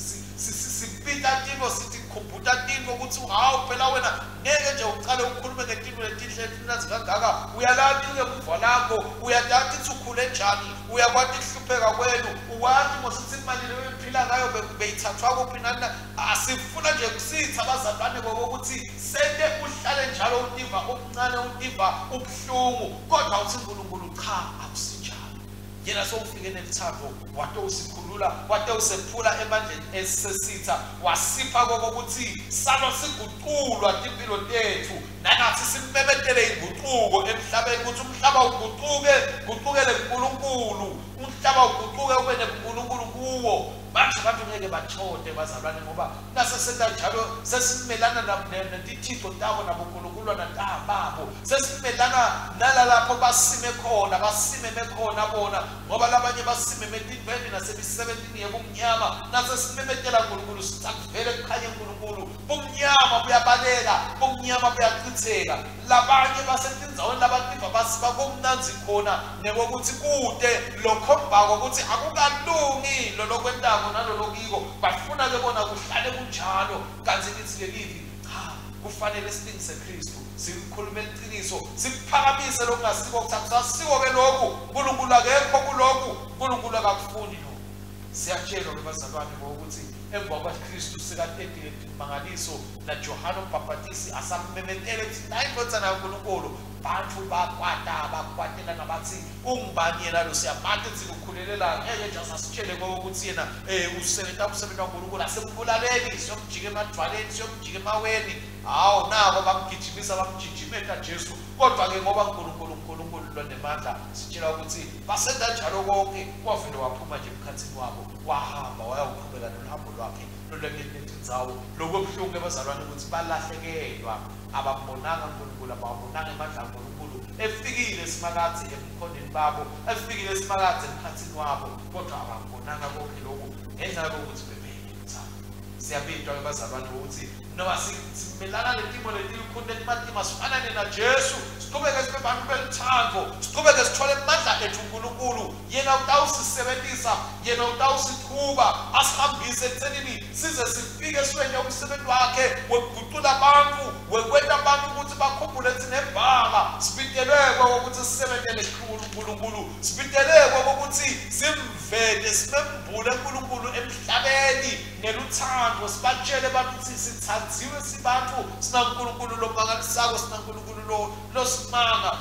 sipita timo sithi khumbuta timo ukuthi hawu phela wena ngeke nje uqale ukukhuluma ngetimo letinhle etinanzi kangaka uyalazi ke umva lakho uyadathi ukuthi ukhule njani uyakwazi ihlupheka kwenu uwazi ngosithi imali leyo ephila ngayo beyithathwa kuphi nani asifuna nje kusitha abazalwane bokuthi sente uhlale njalo utiva okuncane utiva ubuhlungu kodwa uthi uNkulunkulu cha akusinjalo yena sowufike nelithando wate usikhulula wate usephula emandleni esesitha wasipha kokuthi salo siguqulwa impilo tethu nanathi simemethele inguquko emhlabeni ukuthi umhlaba uguquke guqukele kuNkulunkulu umhlaba uguquke ube neNkulunkulu kuwo manje abantu ngeke bathode bazalwane ngoba nase senza njalo sesimelana nentithixo tabo naboNkulunkulu nantambabo sesimelana nalalapho basime khona basime mekhona bona ngoba labanye basime metiveni nasemisebenzini yebumnyama nase simemetela uNkulunkulu sithavele kukhanye uNkulunkulu bumnyama buyabaleka bumnyama buyachitheka labanye basetindzaweni labativa basiba komnanzi khona nebokuthi kude lokhombako ukuthi akukalungi lo lokwentako nalolokiko bafuna ke bona kuhlale kunjalo kanti lithi ke livi cha kufanele silingise Kristu sikhulume iqiniso siphakamise lokungasiko ukuthatha sasiko ke lokhu uNkulunkulu akekho kulokhu uNkulunkulu akakufuni lokho siyatshelwa ke bazalwane ukuthi emva kwaKristu sikatedile imangaliso na Johana uMbhapatisi asamemetele ukuthi nayindodana kaNkulunkulu bantu bakwata bakwatela nabathi ungubani yena lo siyamanje sikhulelelana ngeke nje asitshele ukuthi yena eh usebenza umsebenzi kaNkulunkulu asembulaleni siyomjika emadwaleni siyomjika emaweni hawo nabo bamgijimisa bamjijimela Jesu kodwa ke ngoba uNkulunkulu uNkulunkulu lo nemandla sitshela ukuthi basenza njalo konke kwavele waphuma nje emkhathini wabo wahamba wayawuqhubeka nohambo lwakhe loleketindzawo lokubuhlungu abazalwane ukuthi balahlekelwa ababonanga uNkulunkulu ababonanga amandla kaNkulunkulu efikile simakade emkhondeni babo efikile simakade emkhathini wabo kodwa ababonanga konke lokho ngenxa yokuthi bebhekisa siyabitwa abazalwane ukuthi noma simelana letimo letikhunde ematima sifanane na Jesu siqhubeke sibe bantu belithando siqhubeke sithole amandla ethu uNkulunkulu yena utawusisebenzisa yena utawusiqhuba asihambise ethenini size sifike siwenye umsebenzi wakhe wokuguqula abantu wekwenza abantu ukuthi bakhumbule ukuthi nebhala sibitelekwe ukuthi sisebenzele uNkulunkulu sibitelekwe ukuthi simvele simembule uNkulunkulu emhlabeni neluthando sibatshele abantu ukuthi sithandziwe sibantu sina uNkulunkulu lomangalisako sina uNkulunkulu lo losimanga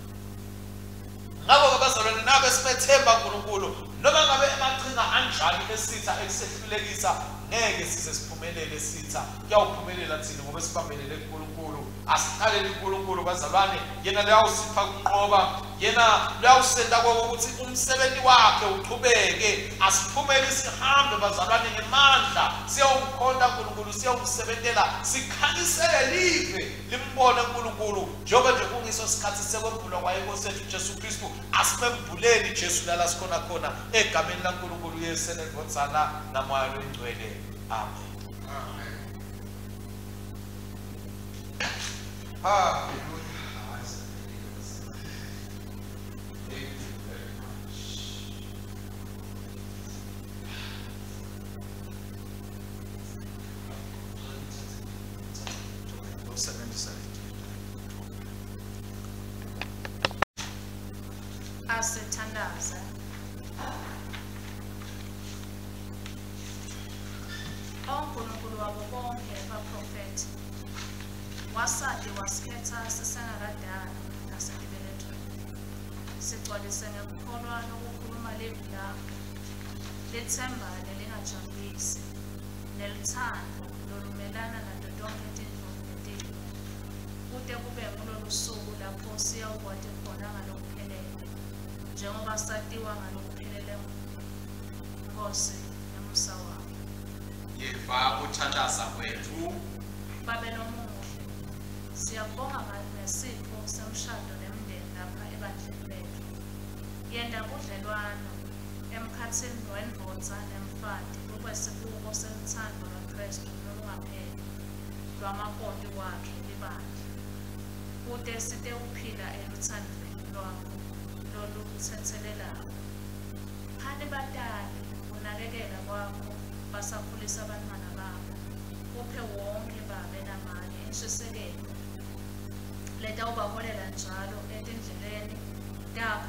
ngabo abazalwane nabe simethemba uNkulunkulu noma ngabe emaqhinga anjani esitha esehlulekisa ngeke size siphumelele sitha kuyawuphumelela thina ngoba sibambelele uNkulunkulu asiqalele uNkulunkulu bazalwane yena leyawusipha kunqoba yena leyawusenda ukuthi umsebenzi wakhe uqhubeke asiphumele sihambe bazalwane ngemandla siyawumkhonda uNkulunkulu siyawumsebenzela sikhanyisele live limbone uNkulunkulu njengoba nje kungiso sikhathi sekwembulwa kwayenkosi yethu Jesu Kristu asimembuleni Jesu lala sikhona khona egameni laNkulunkulu Yesu nengodzana namoya oyingcwele amen Amen. hallelujah asithandaza oNkulunkulu wabo bonke abaprofethi wasade wasikhetha sisengakadala naselibelethweni sigcwalise ngekukholwa lokukhuluma leli lakho lethemba nelingajabulisi nelithando lolumelana nazo zonke izinto nezimo kude kube kulolu suku lapho siyawukwati khona ngalokuphelele njengoba satiwa ngalokuphelele Nkosi nomusa wakho yeva ukuthandaza kwethu babelomuhle siyabonga ngesipho semshado nemndeni lapha ebandleni lethu yenda budlelwano emkhathini wendvodza nemfati kukwesibuko semthando kaKristu nolungapheli lwamakoti wakhe libandla kude site uphila eluthandweni lwakho loluthethelelayo phani batali unakekela kwakho basakhulisa abantwana babo. Uphe wonke babe namanye intshisekelo letawubaholela njalo etindleleni yakho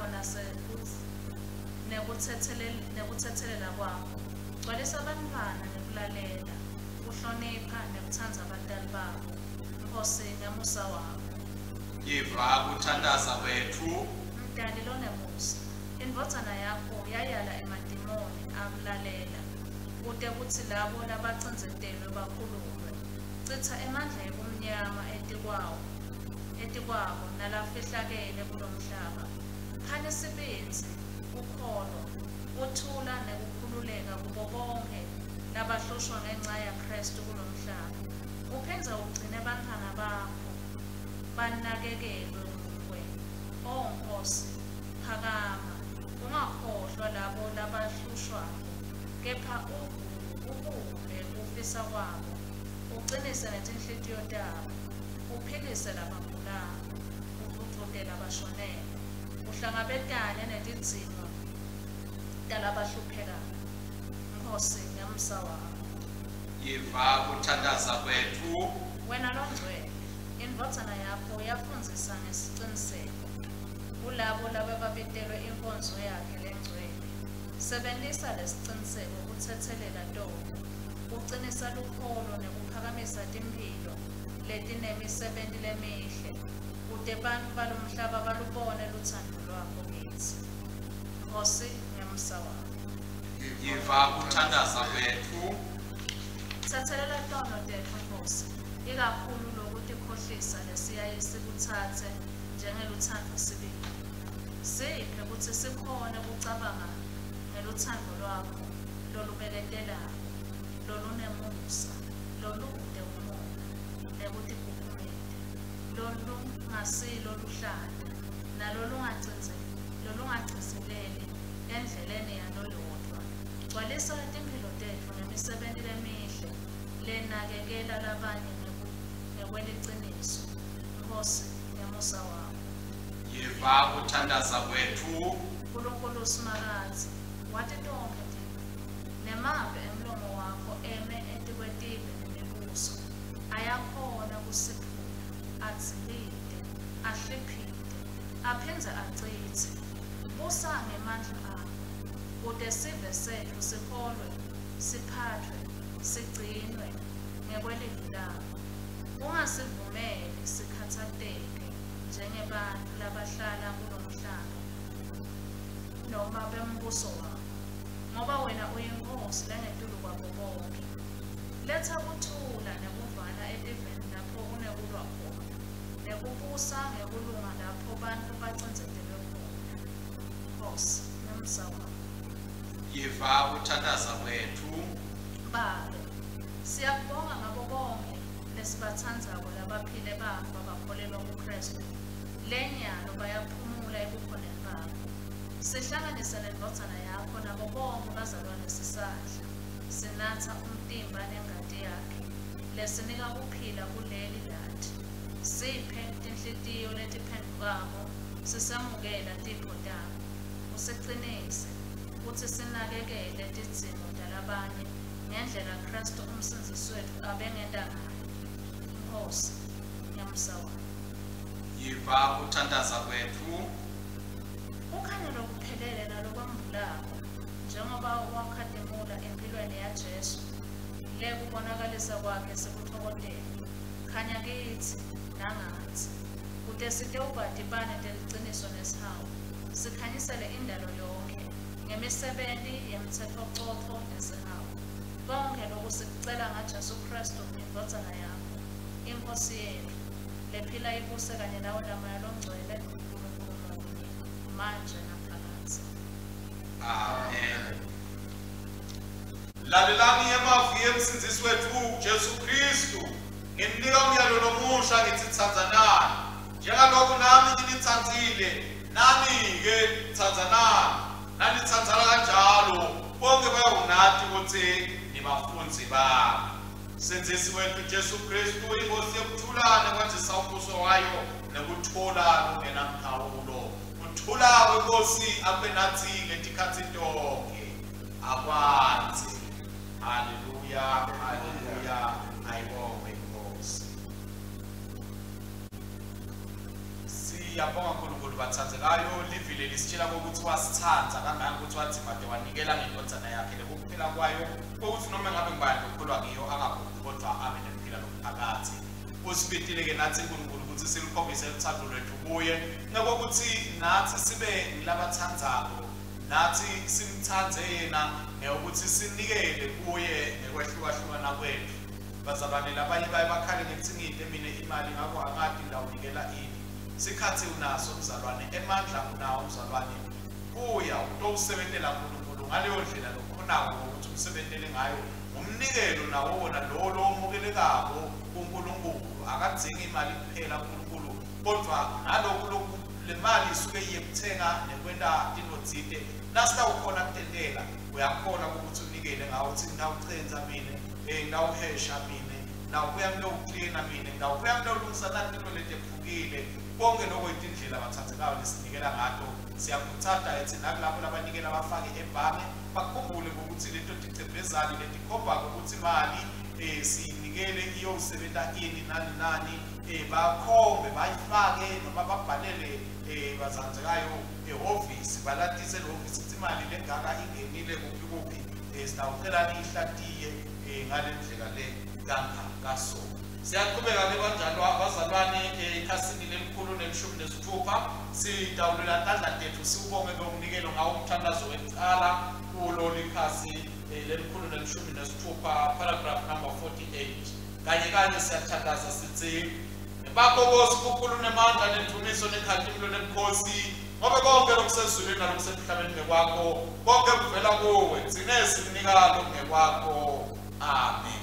nekuthethelela kwakho. Gcwalisa abantwana nekulalela, kuhlonipha nekuthandza abadali babo. Nkosi ngemusa wakho. Yiva kuthandaza kwethu. Mdali lonemusa, indvodzana yakho yayala emadimoni akulalela, kute kutsi labo labacindzetelwe bakhululwe. Citha emandla ebumnyama etikwawo, etikwabo nalafihlakele kulomhlaba. Khane sibindzi, ukholo, uthula nekukhululeka kubo bonke labahlushwa ngenxa ya Kristu kulomhlaba. Uphindza ugcine bantfwana bakho banakekelwe nguwe. O Nkosi, phakama, ungakhohlwa labo labahlushwako, kepha ubuke kufisa kwabo, uqinise netinhlitiyo tabo, uphilise labagulayo, udvudvude labashonele, uhlangabetane netidzingo talabahluphekayo. Nkosi ngemusa wakho. Yiva kuthandaza kwethu. Wena longcwele, indvodzana yakho yafundzisa ngesiciniseko kulabo labababitelwe inkonzo yakhe lengcwele. Sebentisa lesiciniseko kuthethelela tobo, ucinisa lukholo nekuphakamisa timphilo letinemisebenti lemihle, kute bantfu balomhlaba balubone lutsandvo lwakho kitsi. Nkosi ngemusa wakho. Yiva kuthandaza kwethu. Thethelela tono tetfu Nkosi, ikakhulu lokutikhohlisa lesiyaye sikutsatse njengelutsandvo sibili. Siphe kutsi sikhone kucabanga ngelutsandvo lwakho lolubeketelayo, lolunemusa, lolude umoya, nekutigukumete, lolungasilo luhlata, nalolungagcizeleli endleleni yalo yodwa. Gcwalisa timphilo tetfu nemisebenti lemihle lenakekela labanye ngekweliciniso. Nkosi ngemusa wakho. Yiva kuthandaza kwethu. Nkulunkulu uSimakadzi, wati tonkhe tintfo, nemavi emlomo wakho eme etikwetile nemibuso, ayakhona kusiphula, adzilite, ahliphite, aphindze acitse. Busa ngemandla akho, kute sive setfu sikholwe, siphatfwe, sigcinwe ngekwelivi lakho. Ungasivumeli sikhatsateke njengebantfu labahlala kulomhlaba noma bembuso wakho, ngoba wena uyinkosi langetulu kwabo bonke. Letha kuthula nekuvana etiveni lapho kunekulwa khona, nekubusa ngekulunga lapho bantfu bacindzetelwe khona. Nkosi ngemusa wakho. Yiva kuthandaza kwethu. Babe, siyakubonga ngabo bonke lesibatsandzako labaphile bafa bakholelwa kuKristu. Lenyalo bayaphumula ebukhoneni bakho. Sihlanganise nendvodzana yakho nabo bonke bazalwane sisahla, sinatsa umtimba nengati yakhe, lesinika kuphila kuleli lati. Siphe tinhlitiyo letiphendukako, sisamukela tipho tabo. Usicinise kutsi sinakekele tidzingo talabanye ngendlela Kristu umsindisi wethu abengenta ngayo. Nkosi ngemusa wakho. Yiva kuthandaza kwethu. Ukhanya lokuphelele nalokwambulako, njengoba wakhadimula empilweni yaJesu, lekubonakalisa kwakhe sikuthokotelwe. Khanya kithi nangatsi, kute sitewubatibane teliciniso nesihawu, sikhanyisele indalo yonke ngemisebenti yemtsetfocotfo nesihawu. Konke loku sikucela ngaJesu Kristu indvodzana yakho, iNkosi yethu, lephila ibuse kanye nawe lamoya longcwele, uNkulunkulu munye, manje naphakatsi. Amen. Lalelani emavi emsindisi wethu Jesu Kristu, nginika umyalo lomusha ngithi tsandzanani. Njengalokhu nami nginitsandzile, nani-ke tsandzanani. Nanitsandzana kanjalo, bonke bayawunati kutsi nibafundzi bami. Msindisi wethu Jesu Kristu, inkosi yekuthulana kwandisa umbuso wayo nekuthola kungenamkhawulo. Kuthula kwenkosi akube nathi ngetikhatsi tonke. Akwanzi. Hallelujah. Hallelujah, hallelujah. Ayibonge inkosi. Siyabonga uNkulunkulu bathandzekayo livile lisitshela ukuthi wasithandza kangaka ukuthi wathi made wanikela ngendodana yakhe lekuphela kwayo ukuthi noma ngabe ngibani lokholwa ngiyo angabhubhi kodwa abe nempilo lokuphakathi. Usibitile ke nathi uNkulunkulu ukuthi silikhombise uthando lwethu kuye ngokuthi nathi sibe ngilabathandzako nathi simthandze yena ngokuthi sinikele kuye nekwehlukahlukana kwethu. Bazalwane labanye baye bakhale ngetsingide mina imali ngakho angadi ndawunikela ini. Sikhathi unaso umzalwane emandla unawo umzalwane uya utowusebentela uNkulunkulu ngaleyo ndlela lokhonako ukuthi umsebentele ngayo umnikelo nawo wona lo lo omukelekako kuNkulunkulu akadzingi imali kuphela kuNkulunkulu kodwa nalokhu le mali isuke iyekuthenga nekwenta inozide nasitawukhona kutendela uyakhona ukuthi unikele ngawo uthi ngawucenza mina eh ngawuhesha mina nawubuya ngiyocleana mina ngawubuya ngiyolungisa nathi into letephukile bonke nokwetindlela bathathekayo lesinikela ngato siyakuthanda ethi nakulabo labanikela abafake ebhange bakhumbule ukuthi lento ticebezali letikhomba ukuthi imali eh sinikele iyosebenza ini nani nani eh bakhombe bayifake noma babhalele eh bazanzekayo ehhovisi balatise lehhovisi ukuthi imali lengaka ingenile kuphi kuphi eh sitawucela ihlatiye eh ngalendlela le kangaka so. Siyaqhubeka ke kanjalo abazalwane ekhasini lelikhulu nelishumi nesithupha sidawulela intandla tethu siubonge ngomnikelo ngawo umthandazo wecala kulo likhasi lelikhulu nelishumi nesithupha paragraph number forty-eight. Kanye kanye siyathandaza sithi bakhokosi kukhulu nemandla nendumiso nekhathimlo nebukhosi ngoba konke lokusezulwini nalokusemhlabeni ngekwakho konke kuvela kuwe sinesi kunikalo ngekwakho. Amen.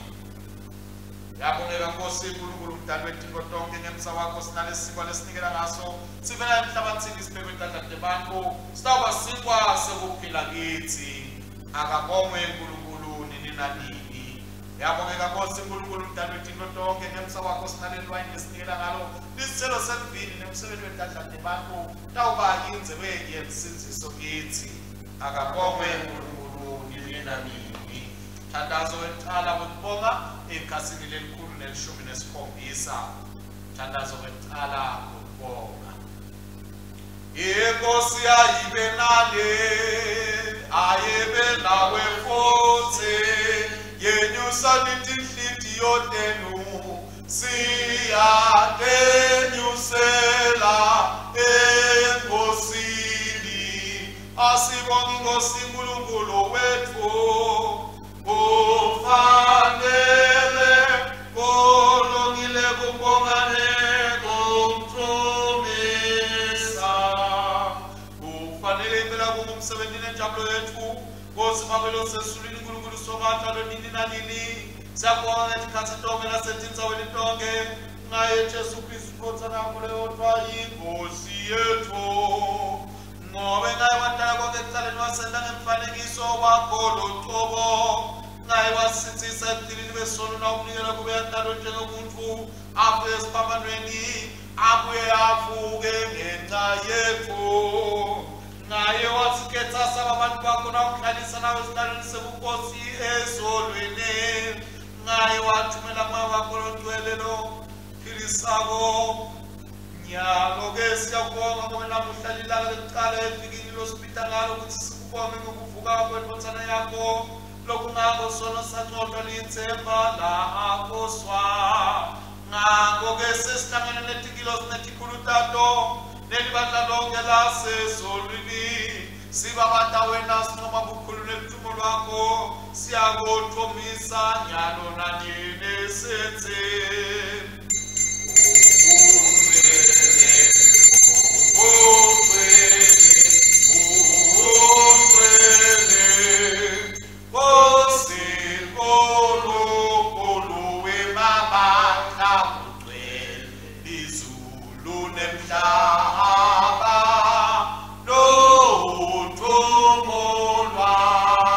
Yabongeka Nkosi uNkulunkulu mdali wethinto tonke ngemsa wakho sinalesiko lesinikela ngaso sivela emhlabathini sibheke intandla abantu sitawuba sikwa sekuphila kithi akabongwe uNkulunkulu nini nanini. Yabongeka Nkosi uNkulunkulu mdali wethinto tonke ngemsa wakho sinalelwayini lesinikela ngalo lisithelo semvini nemsebenzi wentandla abantu tawuba yinzebe yensinziso kithi akabongwe uNkulunkulu nini nanini. Thandazo wethala ukubonga ekhasini lelikhulu nelishumi nesikhombisa. Thandazo wethala ukubonga. Inkosi ayibe nale ayibe nawe futhi yenyusa nitinhliziyo tenu siyatenyusela enkosini asibonge Nkosi uNkulunkulu wethu ufanele kolongile kubongane kompromisa ufanele impela kumsebenzi nenjabulo yethu Nkosi mabelo sesulwini uNkulunkulu somandla lonini nanini siyabonga ngesikhathi tonke nasetindzaweni tonke ngaye Jesu Kristu Nkosi yakho leyodwa inkosi yethu ngobe ngaye wadala konke ekuqaleni wasenda ngemfanekiso wakho loqobo ngaye wasithisa ebudilini besono nawukunikela kube yandalo njengomuntu abuye esiphambanweni abuye avuke ngenxa yethu ngaye wasikhetha sababantu bakho nawukuhlalisa nawe esidalweni sebukhosi ezolweni ngaye wathumela moya wakho longcwele lophilisako nyalo ke siyabonga ngoba namuhla lilanga lekuqala evikini losipita ngalo ukuthi sikubonge ngokuvuka kwendodana yakho lokungako sona saqoqa lithemba lakho swa ngako ke sesihlangene netikilo sinetikhulu tato nelibandla lonke lasezolwini sibabata wena sinoma bukhulu nelithumo lwakho siyakothomisa nyalo nanini sethe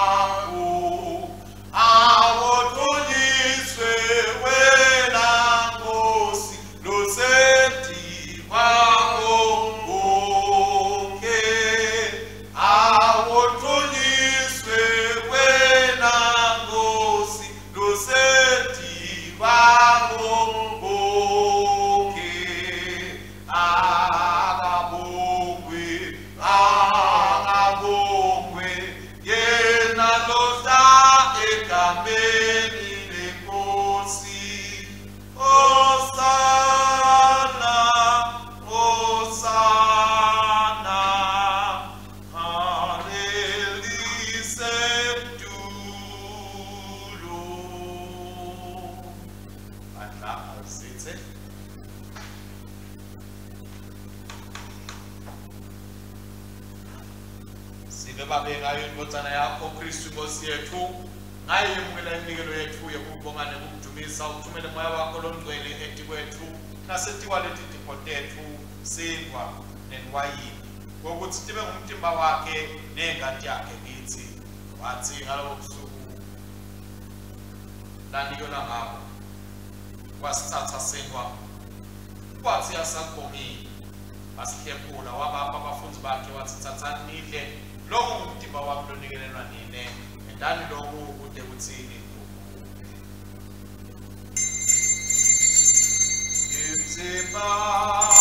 Wena khona awusithe. Sibe babe ngayo inkotsana yakho Kristu Nkosi yethu. Ngaye yemukela iminikelo yethu yokubonga nekudumisa uthumele moya wakho longcwele eti kwethu nasetikwa leti tipho tethu singwa nenwayini ukuthi tibe ngumtimba wakhe nengadi yakhe kithi wathi ngalowo busuku lanikela ngabo wasithatha singwa kwathi yasakongile wasikhepula wabapha abafundi bakhe wathi thathani nidle lokhu ngumtimba wami lonikelelwa nine endani lokhu kude kuthini imzimba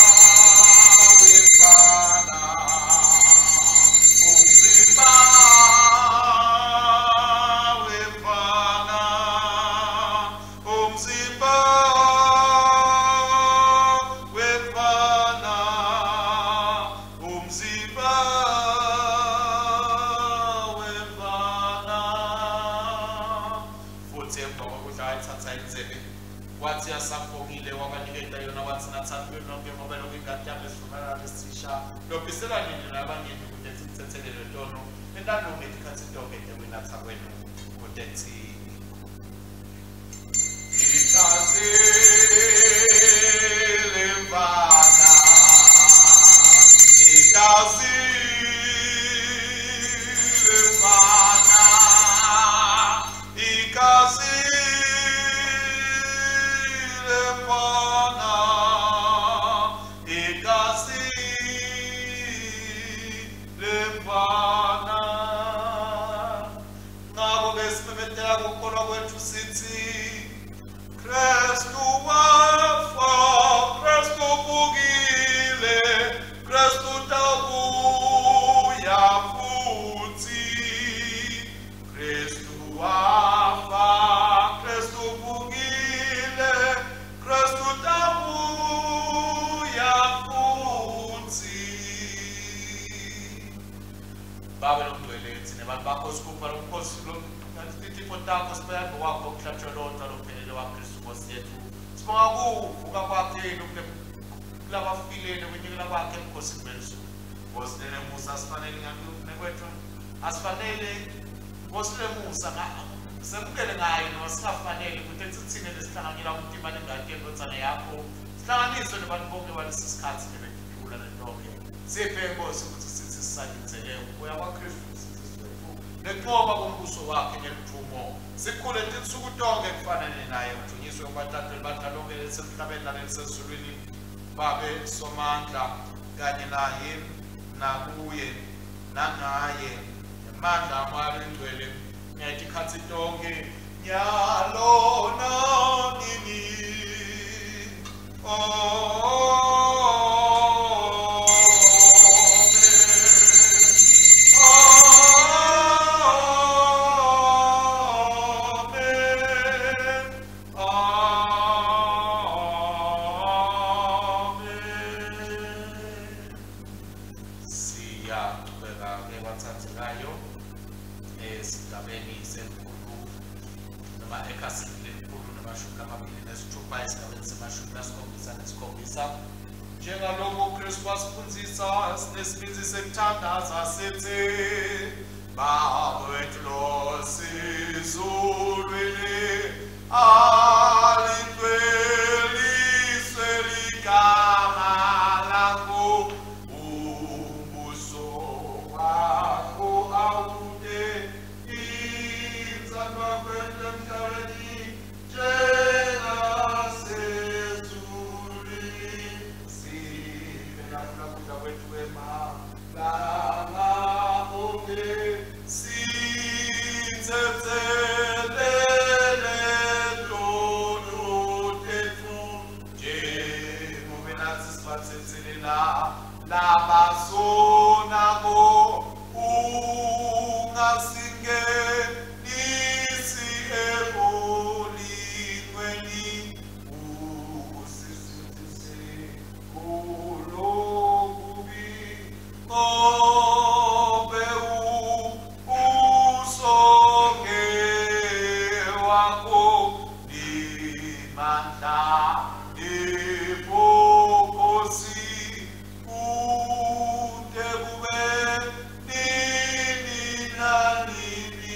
lopisela nini labangeni ukuthi sithethelele ntono entando ngekhathi intombi enwinatha kwenu kudethi ikazi lembana ikazi lembana ikazi lembana ikazi lembana ngabo besibetela ukukholwa kwethu sithi Kristu wafa Kristu vukile Kristu tabuya futhi Kristu wafa Kristu vukile Kristu tabuya futhi Baba lomdwele thina abantu bakho sikupha umkhosi lo ngithi takho sibaya ngowakho kuhlatshwa lonto lophelele wa Kristu Nkosi yethu sibonga kuvuka kwakhe kulabafilele kwenyekela kwakhe emkhosini wethu ngosile Musa asifanele ngakwethu asifanele ngosile Musa semukele ngayo nosingafanele ukuthi sithine lesihlanganyela umtimba nengadi yenkotsana yakho sihlanganiswe nabantu bonke balesi sikhathi nebedlula nentonke siphe Nkosi ukuthi sithi sisalindele ukuya kwaKristu nenqoba kombuso wakhe ngelithumo sikhule tinsuku tonke kufanele naye udunyiswe kubathathu libatalonke elisemhlabeni nalesezulwini babe somandla kanye naye nakuye nangaye amandla amalo ingcwele ngezikhathi tonke nyalo nini oh njengalokho Kristu wasifundzisa sinesibindi sekuthandaza sithi Baba wethu losezulwini alidweliswe ligama lakho umbuso wakho awude inzalo kwethu emhlabeni nemandla ibukhosi kude kube nini nanini.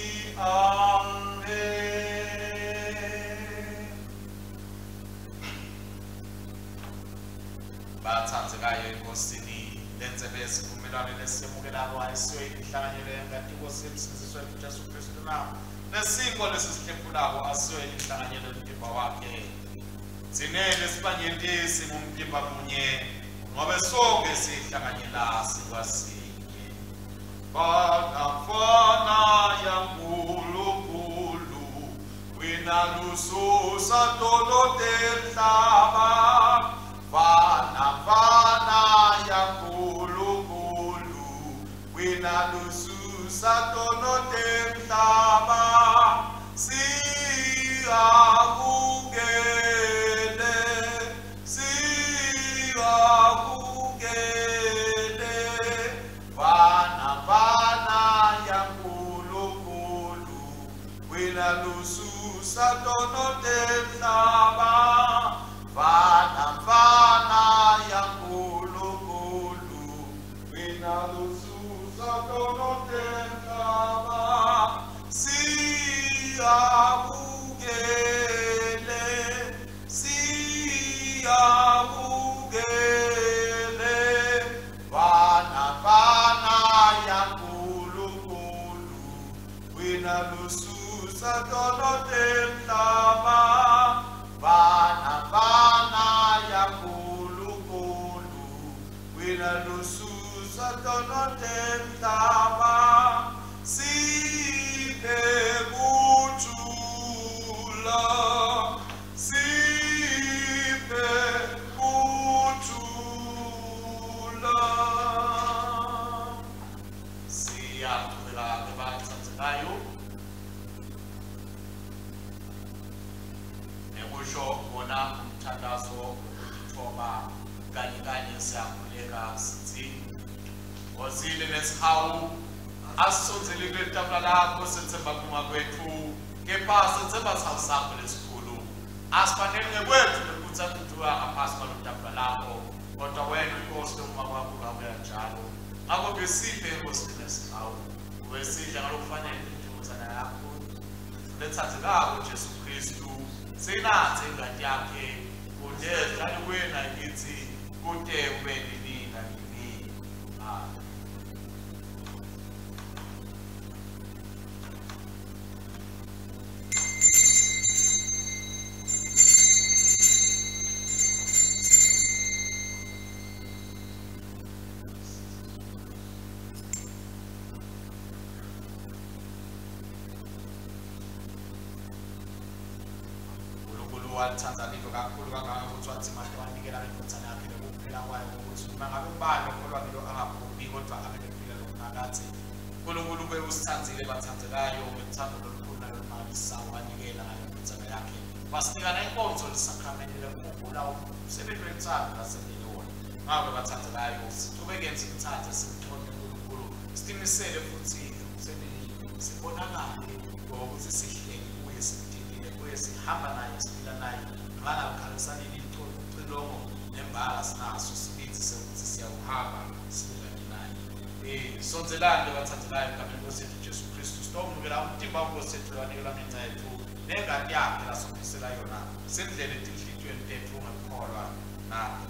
Amen. Bathandzekayo enkosini lenze besivumelwano lesemukelayo ayisiwe inhlanganyelo yengadi inkosi yemsindiswa yethu Jesu Kristu na nesimo lesihlephulako asiwe inhlanganyelo yomtimba wakhe zinele sibanyentisi ngumtimba munye ngobe sonke sihlanganyela sikwasinye. Fana fana ya nkulunkulu wena lususa tolote mhlaba. Fana fana ya nkulunkulu wena lususa tolote mhlaba. Siyakungele siyakungele fana fana ya nkulunkulu wena lususa tolote mhlaba. Fana fana ya nkulunkulu wena lususa tolote mhlaba. Siyakungele siyakungele fana fana ya nkulunkulu wena lususa tolote mhlaba. Fana fana ya nkulunkulu wena lususa tolote mhlaba. Siphe kuthula siphe kuthula. Siyacela abathandzekayo nekusho bona umthandazo wokuthoba kanye kanye siyakhuleka sithi wozile nesihawu asondzele kule tafula lakho sithemba kuma kwethu kepha sithemba sawu sakho lesikhulu asifanele ngekwethu nekutsa kutuka ngaphasi kwalo tafula lakho kodwa wena inkosi noma kwakho kabuya njalo ngakho besiphe inkosi nesihawu wesidla ngalokufanele intokozana yakho lethandzekako Jesu Kristu sinathe ingadi yakhe kude dlale wena ngithi kude ube nini nanini. Amen. Tanzania kakhulu kangaka ukuthi wathi manje wanikela inkothana yakhe lokuphila kwayo ukuthi uma ngabe ubani okholwa kilo angaphumi kodwa abe nephila lokunakathi uNkulunkulu ke usithandzile bathandzekayo ngethando lolukhulu nalomalisayo wanikela ngayo inkothana yakhe wasinika nenkonzo lesakramenti lekukhumbula umsebenzi wensalo lasemini wona. Ngabe bathandzekayo sithubeke simthathe simthole uNkulunkulu sitimisele futhi umsebenzi sibonakale ukuthi sihleli kuye sidilile kuye sihamba naye siphila naye ngalakhalisaneni icilongo nembala sinaso sibithi sekuthi siyawuhamba sibelane naye. Eh sonzelane bathandzekayo egameni lenkosi yethu Jesu Kristu sitomukela umtimba wenkosi yethu wanikela ngenxa yethu nengadi yakhe lasophisela yona sendlele etinhlitiyweni tethu ngekukholwa nathi.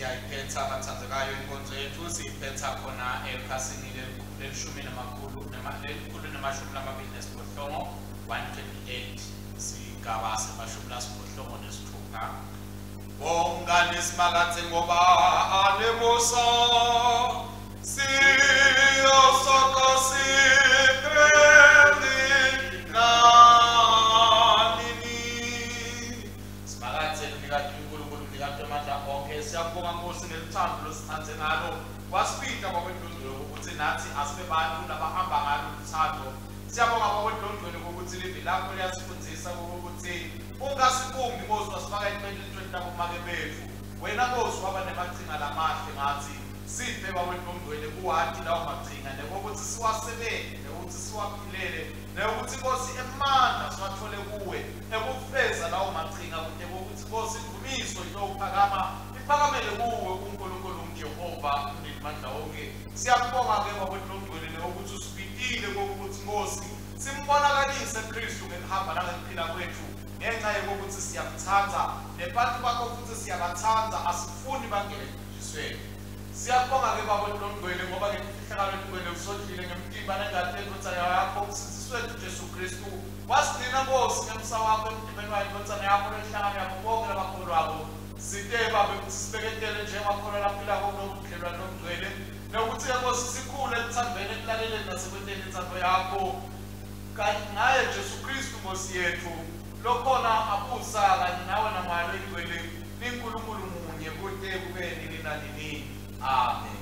siyayiphetha abathandekayo inkonzo yethu siyiphetha khona ekhasini lelishumi namakhulu nelikhulu namashumi lamabili nesiphohlongo one twenty-eight sigaba semashumi lasiphohlongo nesithupha. Bongani simakathe ngoba anemosa siyosoko sipheli nanini. Simakathe uNkulunkulu mnikade amandla onke siyabonga Nkosi ngelithando losithandze ngalo wasiphinda kwakwedondolo ukuthi nathi asibe bantu labahamba ngalo uthando. Siyabonga kwakwedondolo ukuthi livi lakho liyasifundisa ukuthi ungasibumbi Nkosi wasifaka e-twenty twenty kumake bethu. Wena Nkosi waba nemagcinga lamahle ngathi siphe kwakwedondolo kuwathi lawo magcinga nekokuthi siwasebenzele ukuthi siwaphilele nekokuthi Nkosi emandla siwathole kuwe ekufeza lawo magcinga kude ukuthi Nkosi indumiso yokuphakama iphakamele kuwe uNkulunkulu uJehova uNdimandla wonke. Siyabonga ke kwakwedondolo nekokuthi usibhidile kokuthi Nkosi simbonakalise Kristu ngekuhamba nangokuphila kwethu ngenxa yokuthi siyamthanda nebantu bakho futhi siyabathanda asifuni bangene ejisweni. Siyabonga ke kwakwedondolo ngoba ngemfihlakalweni kwenu usodlile ngemtimba nengadi yendothana yakho usiziswe uJesu Kristu wasigcina Nkosi ngemsa wakho emdibeni wayo indothana yakho nehlangano yakho bonke labakholwa bakho site babe ukuthi sibeketele njengamakholwa aphila kokubudlelwano nomngcwele nokuthi Nkosi sikhule ekuthandweni ekulaleleni nasekwenteni inthando yakho kanye ngaye Jesu Kristu Nkosi yethu lokhona abusa kanye nawe namalo igcwele niNkulunkulu munye kude kube nini nanini. Amen.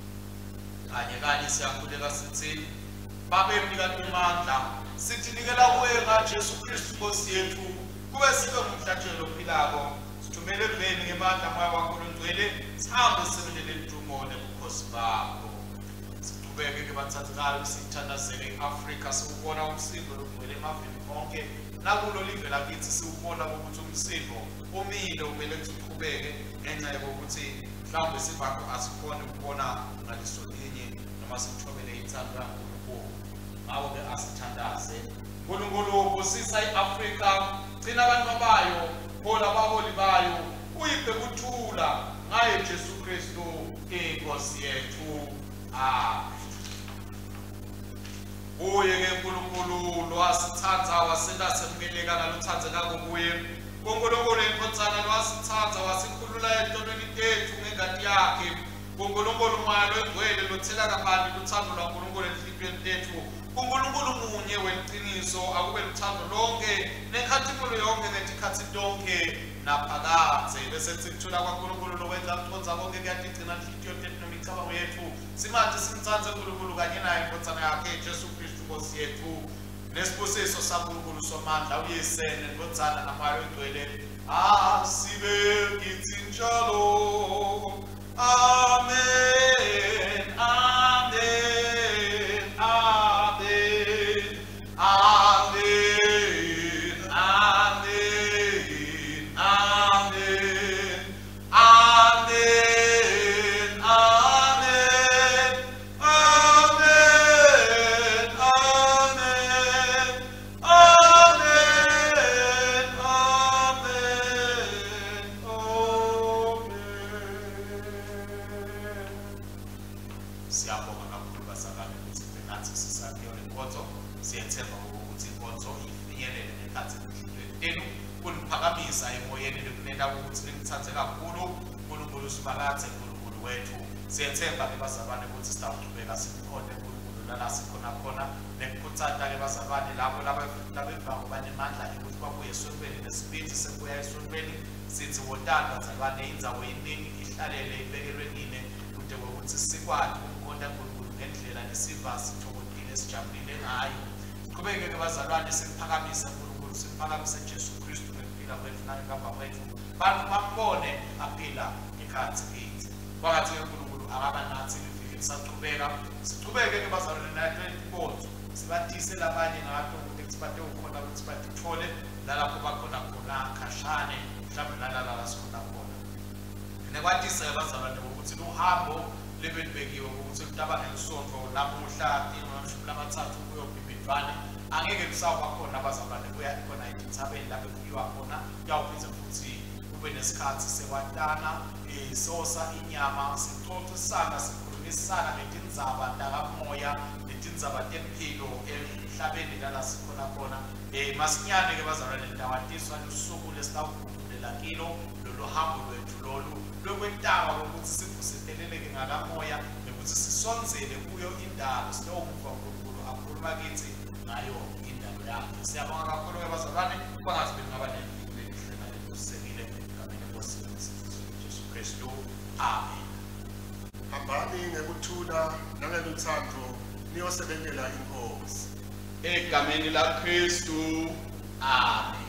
Kanye kanye siyakhuleka sithi babe mnikade amandla sithi nikela kuwe ngaJesu Kristu Nkosi yethu kube sibe ngumhlatshelo ophilako sithumele kuleni ngemandla moya wakho ngcwele sihambe sibelele indumo nebukhosi bakho. Siqhubeke ke bathathekayo sithandazele eAfrika siubona umsindo logcwele emaveni onke nakulo live lakithi siubona ukuthi umsindo umile umele siqhubeke ngenxa yokuthi mhlawumbe sivakho asikhona ukubona ngaleso linye noma sithobele ithando kaNkulunkulu. Ngawo ke asithandaze uNkulunkulu ubusisa eAfrika gcina abantu bayo hola abaholi bayo uyiphe kuthula ngaye Jesu Kristu inkosi yethu. Amen. Uye ke uNkulunkulu lwasithatha wasenda semkeleka naluthandzeka kuye uNkulunkulu inkonzana lwasithatha wasikhulula entolweni tethu ngengadi yakhe uNkulunkulu moya lwengcwele luthela kabani luthando lwaNkulunkulu enhliziyweni tethu. uNkulunkulu munye weqiniso akube luthando lonke nekhathimolo yonke ngetikhathi tonke naphakade bese sikuthula kwaNkulunkulu lokwenza ukuconza konke kuyatigcina inhliziyo tethu nemicabango yethu simanje simthanze uNkulunkulu kanye naye inkonzana yakhe Jesu Kristu Nkosi yethu nesibusiso saNkulunkulu somandla uyisene inkonzana namoya ogcwele asibe kithi njalo. Amen. Amen. Amen. Amen. Amen. Amen. Amen. Amen. Amen. Amen. Amen. Siyabonga kakhulu basakami ukuthi nathi sisakhiwe inkonzo siyethemba ukuthi inkonzo ifinyelele ngekhathi emhlabeni enu kuniphakamisa emoyeni likunena ukuthi ningithathe kakhulu uNkulunkulu simakathe uNkulunkulu wethu. Siyethemba ke bazalwane ukuthi sitawuqhubeka sikhonde uNkulunkulu lala sikhona khona nekukhuthata ke bazalwane labo labevako banemandla ukuthi babuye esontweni nesibindi sekuya esontweni sithi wotanda bazalwane indzawo yiningi ihlalele ibekelwe nine kude ukuthi sikwazi ukukhonda uNkulunkulu ngendlela nesiva sithokozile sijabulile ngayo. Siqhubeke ke bazalwane simphakamise uNkulunkulu simphakamise Jesu Kristu ngephila kwethu nangehamba kwethu bantu bambone aphila ngekhathi kithi kwakathi uNkulunkulu akaba nathi liviki lisaqhubeka. Siqhubeke ke bazalwane nayo inkonzo sibatise labanye ngato ukuthi siphathe ukhona ukuthi siphathithole lalapho bakhona khona khashane mhlawumbe nalala sikhona khona nekwatise bazalwane ukuthi uhambo lebebekiwe ukuthi mhlaba ngesonto namuhla ingamashumi lamathathu kuyobhibhivane angeke kusaba khona abazalwane kuya khona ethabeni lapho kuyiwa khona kuyawuphiza futhi kube nesikhathi sekwatana isosa inyama sixoxisana sikhulumisana ngetindzaba takamoya netindzaba tempilo emhlabeni lala sikhona khona eh masinyane ke bazalwane ndawatiswa lusuku lesitawuguqulela kilo lolu hambo lwethu lolu lokwentaba ukuthi sivuseleleke ngakamoya nokuthi sisonzele kuyo indalo silomuva uNkulunkulu akhuluma kithi ngayo indalo yakhe. Siyabonga kakhulu ke bazalwane bangazi bengaba nempilo enhle nalelusekile egameni leNkosi Jesu Kristu. Amen. Hambani ngekuthula nangeluthando niyosebenzela inkosi. Egameni laKristu. Amen.